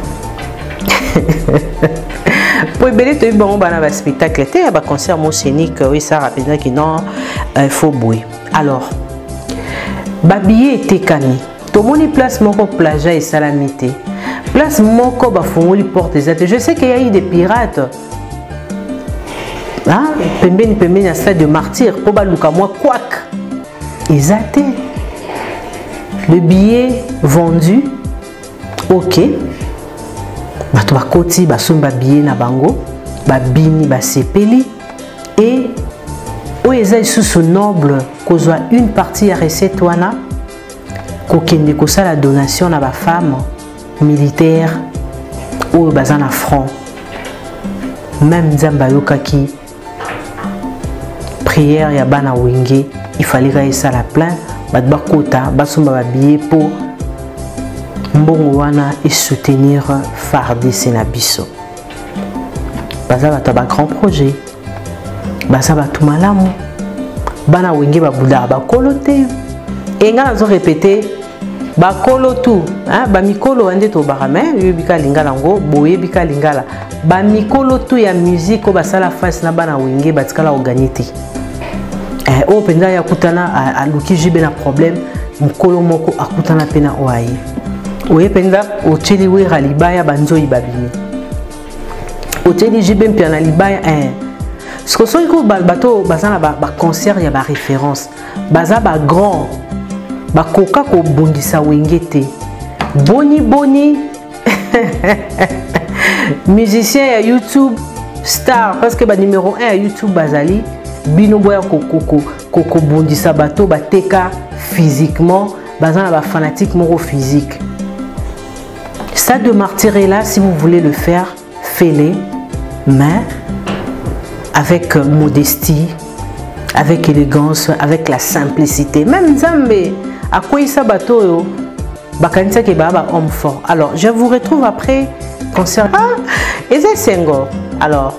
Pour belé tu bon bana spectacle, tu as un concert scénique, oui ça rapidement qui non il faut bouer. Alors, babillet était cani. Tomoni place moko plaja et salamité. Place moko bafongoli porte des. Je sais qu'il y a eu des pirates. Ah, pembeni à stade de martyr. Pour baluka moi quack. Exacté. Le billet vendu. Ok. Bato bakoti basomba billet na bango. Babini basepeli. Et oeza sous noble kozwa une partie à recette wana. Kokende kosa la donation à la femme militaire ou bazan à front même Zambayoka qui prière ya bana Wenge il fallait que ça la plein batba kota basomba ba billet pour mbongo wana et soutenir Fardi Senabiso baza bata ba grand projet baza batu malamu bana Wenge ba buda ba kolote et nga nazo répéter bakolo tout hein ba mikolo ande to barame yebika lingala ngo boye bika lingala ba mikolo tout ya musique ko basala face na bana Wenge batikala organité o penda ya kutana aluki jibe na problème mukolo moko akutana pena oayi oye penda o tsheli we ralibaya banzo ibabini o tsheli jibe mpiana libaya ce que so ko bato bazana ba concert ya ba référence baza ba grand bakoka ko bundisa Wenge te boni musicien ya YouTube star parce que ba numéro 1 à YouTube bazali bino boya koko bundisa bato bateka physiquement bazana ba fanatique moro physique. Stade de martyr est là si vous voulez le faire faites-le mais avec modestie, avec élégance, avec la simplicité. Même Zambé à quoi il s'abato yo bakanisa ke baba homme fort. Alors je vous retrouve après concert et c'est Sengo. Alors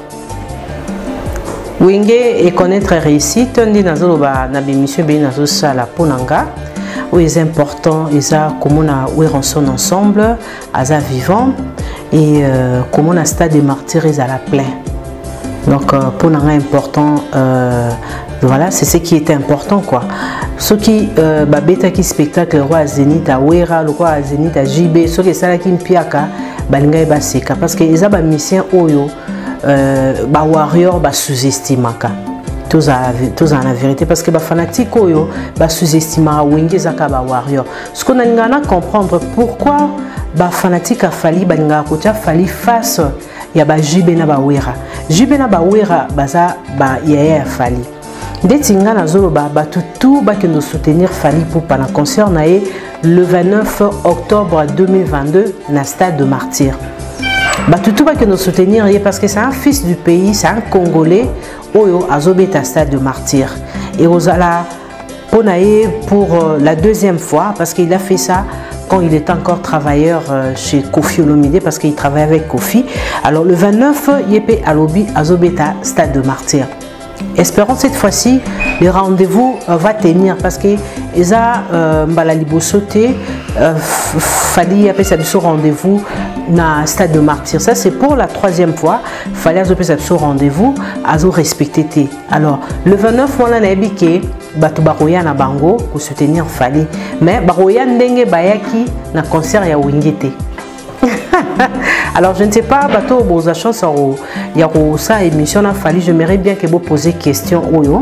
Wenge et connaître réussite on dit dans na bémission bien dans sala ponanga où est important et ça comment on a où ensemble à vivant et comment on a stade de martyrs à la plein. Donc pour nous important voilà c'est ce qui était important quoi. Ce qui babeta qui spectacle roi Zénith à Wera le roi Zénith à JB ce qui ça qui mpiaka balinga ba seka parce que ils a ba mission oyo ba warrior ba sous-estimaka tous en la vérité parce que ba fanatique oyo ba sous-estima Wenge zaka ba warrior ce qu'on a ngana comprendre pourquoi ba fanatique a fali balinga kocha fali face ya ba JB na ba Wera JB na ba Wera baza ba yaya fali Detinga na zolo ba tout ba kendo soutenir Fali pour pendant concert nae le 29 octobre 2022 na stade de martyr. Batutu va que nous soutenir parce que c'est un fils du pays, c'est un Congolais Oyo Azobeta stade de martyr. Et Rosala Ponaye pour la deuxième fois parce qu'il a fait ça quand il était encore travailleur chez Kofi Olomide parce qu'il travaille avec Kofi. Alors le 29, Yepé Alobi Azobeta stade de martyr. Espérons cette fois-ci le rendez-vous va tenir parce que Eza Mbalalibo sauté fallait appeler ça rendez-vous na stade de martyr. Ça c'est pour la troisième fois. Fallait appeler ça rendez-vous à respecter. Alors le 29 on a habité Batu Baroya na bango pour soutenir fallait. Mais Baroya ndenge bayaki na concert ya Wingete. Alors je ne sais pas, bateau boza chance il y a ça émission a fallu, j'aimerais bien que vous posiez question oyo.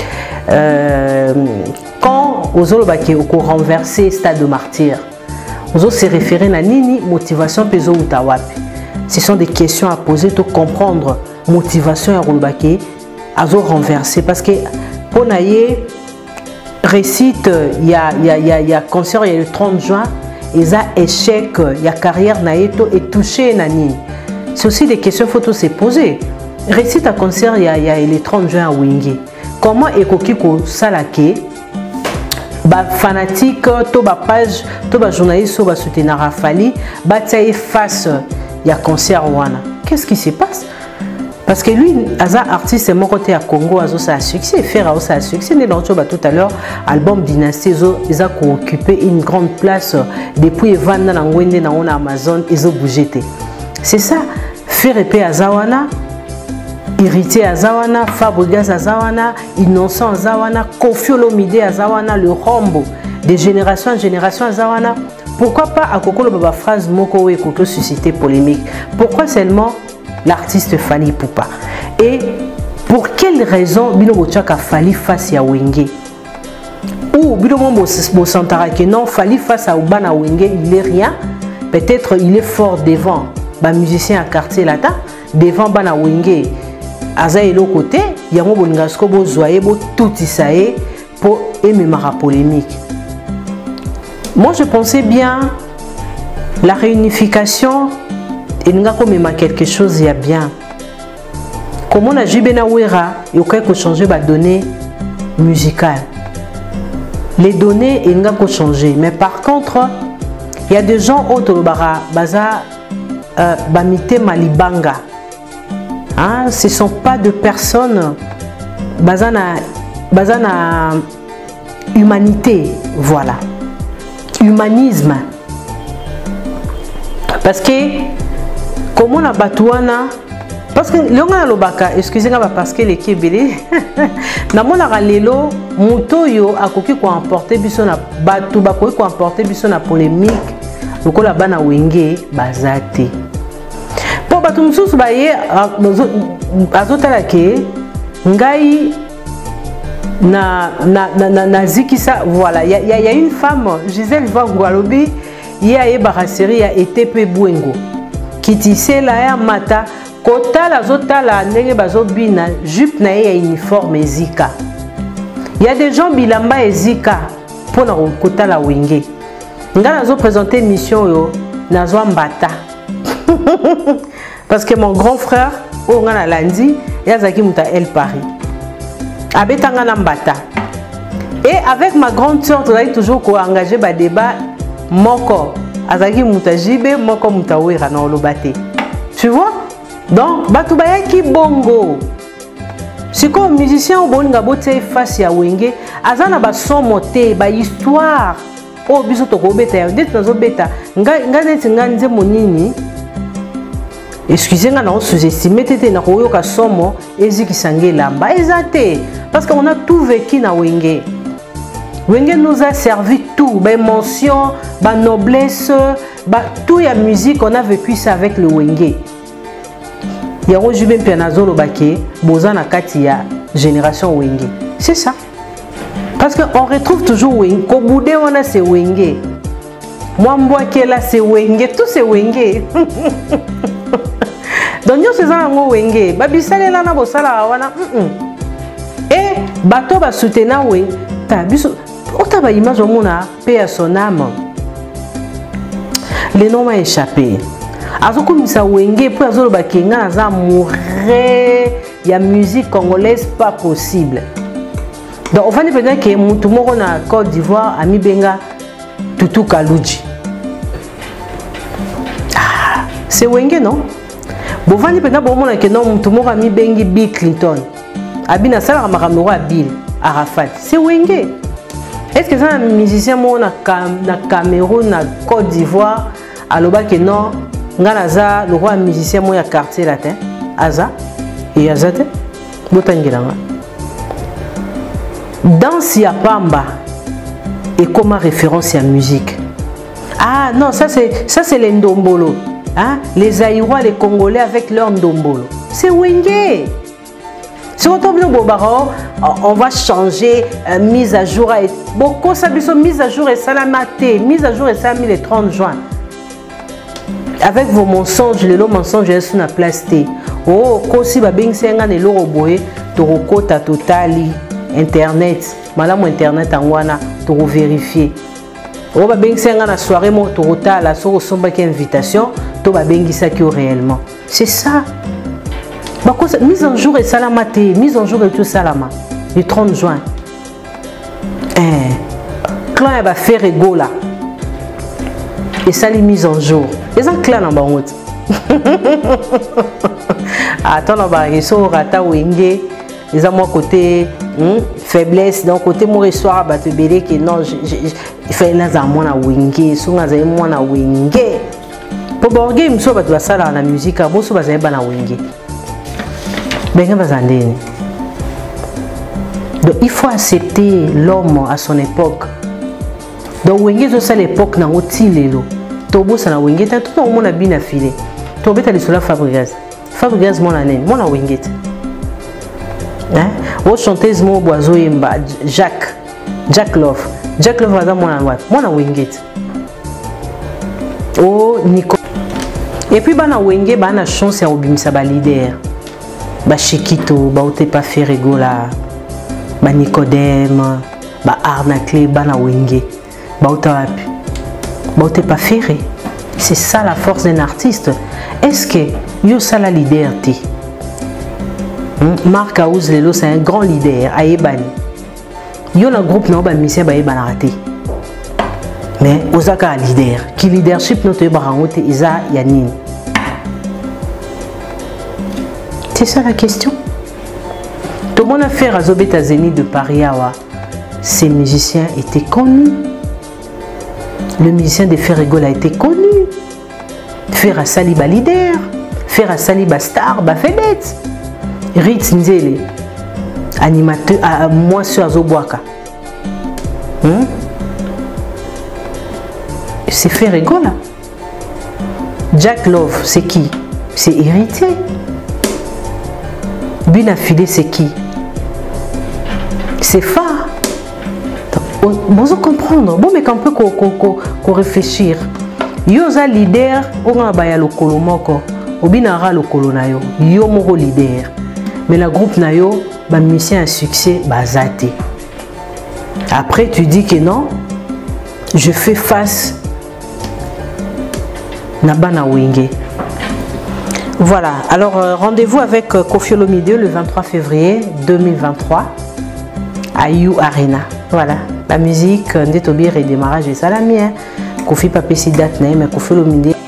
Quand vous avez renversé stade de martyr, vous avez se référé à nini motivation peso utawapi. Ce sont des questions à poser pour comprendre motivation à Rolbake à renverser parce que pour naïe récite il y a concert il y a le 30 juin. Et a échec, il y a carrière naïto et touché nani. C'est aussi des questions qu'il faut se poser. Récite à concert il y a le 30 juin à Wingé. Comment ekokiko salake ba fanatique to ba page to ba journaliste to ba soutenir Rafali ba taille face il y a concert wana. Qu'est-ce qui se passe? Parce que lui, Aza artiste, c'est mon côté à Congo, Azo ça a succès, Ferra ça a succès. Né dans tout à l'heure, album Dynastie, ils ont occupé une grande place depuis Vanda na Ngwende na on Amazon, ils ont bougé. C'est ça, faire épée à Zawana, héritier à Zawana, Fabregas à Zawana, innocent à Zawana, Kofi Olomide à Zawana, le Rombo, de génération en génération à Zawana. Pourquoi pas à Kokolo Baba phrase Moko et Koto susciter polémique? Pourquoi seulement l'artiste Fali Poupa? Et pour quelle raison Bino Bochaka Fali face à Wenge? Ou Bino Bo Santara que non, Fali face à Ubana Wenge, il est rien. Peut-être il est fort devant les musiciens à quartier là-bas, devant Bana Wenge. Aza et l'autre côté, Yango Boningasko Bo Zoye Bo tout isae pour aimer ma polémique. Moi je pensais bien la réunification. Et nous avons même quelque chose, il y a bien. Comment on a joué Benawera, il y a changer les données musicales. Les données, il y a changer. Mais par contre, il y a des gens autour de Baza, Bamite Malibanga. Hein? Ce ne sont pas de personnes Bazana humanité. Voilà. Humanisme. Parce que comment on a batouana parce que l'on lobaka excusez-moi parce que l'équipe belé na mona lelo mutoyo akoki ko emporter biso na batu bakoki ko emporter biso na polémique lokola bana wenge bazate po batu mususu baye azotala ke ngai na zikisa voilà il y a une femme Gisèle Vangwalobi il y a une série a été peu bouengo qui tissait la mata kota la zota la nenge bazobina jupe na ya uniforme zika. Il y a des gens bilamba ezika pour na kota la wenge. Nga nazo présenter mission yo nazo mbata. Parce que mon grand frère o nga na landi yazaki muta El Paris. Abetanga na mbata. Et avec ma grande sœur tu as toujours ko engager ba débat moko azaki mutajibe moko mutawera na olobate. Tu vois? Donc batubaya ki bongo. C'est comme musicien au boninga bote face ya wenge azana ba son moté ba histoire. Oh biso to ko beta ndeti nazo beta nga neti nganze monini. Excusez-moi, on sous-estime tete na ko yoka somo eziki sangela ba ezate parce qu'on a tout vécu na wenge. Wenge nous a servi tout, ben mention, ben noblesse, ben tout la musique, on a vécu ça avec le Wenge. Il y a aujourd'hui même Pianazo Lobake, Bozana Katia, génération Wenge. C'est ça. Parce qu'on retrouve toujours Wenge. Koboudé, on a c'est Wenge. Moi, moi qui est là, c'est Wenge. Tout c'est Wenge. Donc, nous, c'est ça, Wenge. Babisale, là, na bosala, wana. Et, bateau, va soutenir Wenge. Autant image au monde paix à son âme. Les noms m'ont échappé. azokomisa wenge po azoloba kenga naza amoureux ya musique congolaise pas possible. Donc on va dire peut-être que mutu moko na Côte d'Ivoire ami benga Tutu Kaluji. Ah, c'est wenge non? Bon va dire peut-être bon que non mutu moko ami bengi Bill Clinton. Abina sala makambo a Bill Arafat. C'est wenge. Est-ce que c'est un musicien mo na Cameroun na Côte d'Ivoire aloba que non nganaza le roi musicien mo ya quartier latin aza et azate botangiranga danse ya pamba et comme référence à musique. Ah non, ça c'est les ndombolo, hein? Les Aïrois, les Congolais avec leur ndombolo. C'est wenge. Sur on va changer mise à jour et beaucoup ça mise à jour et salamaté, mise à jour et ça le 30 juin. Avec vos mensonges, les mensonges sont la place T. Oh, kosi ba bing senga ne loro boye to kota totali internet. Malamu internet angwana to vérifier. Oh ba bing senga na soirée mo to la so somba ki invitation to ba bengi ça qui réellement. C'est ça. Bah quoi mise en jour et salamaté, mise en jour et tout salama. Le 30 juin. Clan va faire égola. Et ça les mise en jour. Les gens clan en bas. Attends, ils sont rata wenge. Les gens moi côté faiblesse, donc côté mon histoire bah te belé que non, il fait là za moi na wenge, sont na za moi na wenge. Pour borger, il me soit bah ça là la musique, bon soit bah na wenge. Ben va zandeni. Donc il faut accepter l'homme à son époque. Donc wenge c'est l'époque na otilelo. Tobo ça na wenge, tout le monde a bien affilé. Tobo t'as les sola Fabregas. Fabregas mon année, mon a wenge. Hein? Au chanteuse mo boiseau yemba Jack Love. Jack Love va mon anwa. Mon a wenge. Oh Nico. Et puis bana wenge bana chance ya obimisa ba leader. Ba Chiquito, ba ote pas faire rigola. Ba Nicodème, ba Arnacle, bana wenge. Ba ote wapi. Ba ote pas faire. C'est ça la force d'un artiste. Est-ce que yo ça la leader ti? Marc Aouz Lelo c'est un grand leader à Ebani. Yo le groupe non ba mission ba Ebani raté. Mais Osaka leader, qui leadership notre barangote isa yanine. C'est ça la question. Tout mon affaire à Zobeta Zénith de Paris Awa, ces musiciens étaient connus. Le musicien de Ferrigol a été connu. Faire Saliba leader, faire Saliba star, ba vedette. Ritz Nzele, animateur à moi sur Azobwaka. C'est Ferrigol. Jack Love, c'est qui? C'est héritier. Bina Fide, c'est qui? C'est phare. Vous comprendre. Bon, mais qu'on peut qu'on réfléchir. Yoza leader, on a baya le kolomoko. Obinara le kolonayo. Yo moro leader. Mais le groupe nayo, ba mission à succès, bazate. Après, tu dis que non, je fais face Nabana Wenge. Voilà, alors rendez-vous avec Koffi Olomide le 23 février 2023 à You Arena. Voilà, la musique, Ndetobi redémarrage et ça la mienne. Koffi Papé si date, mais Koffi Olomide.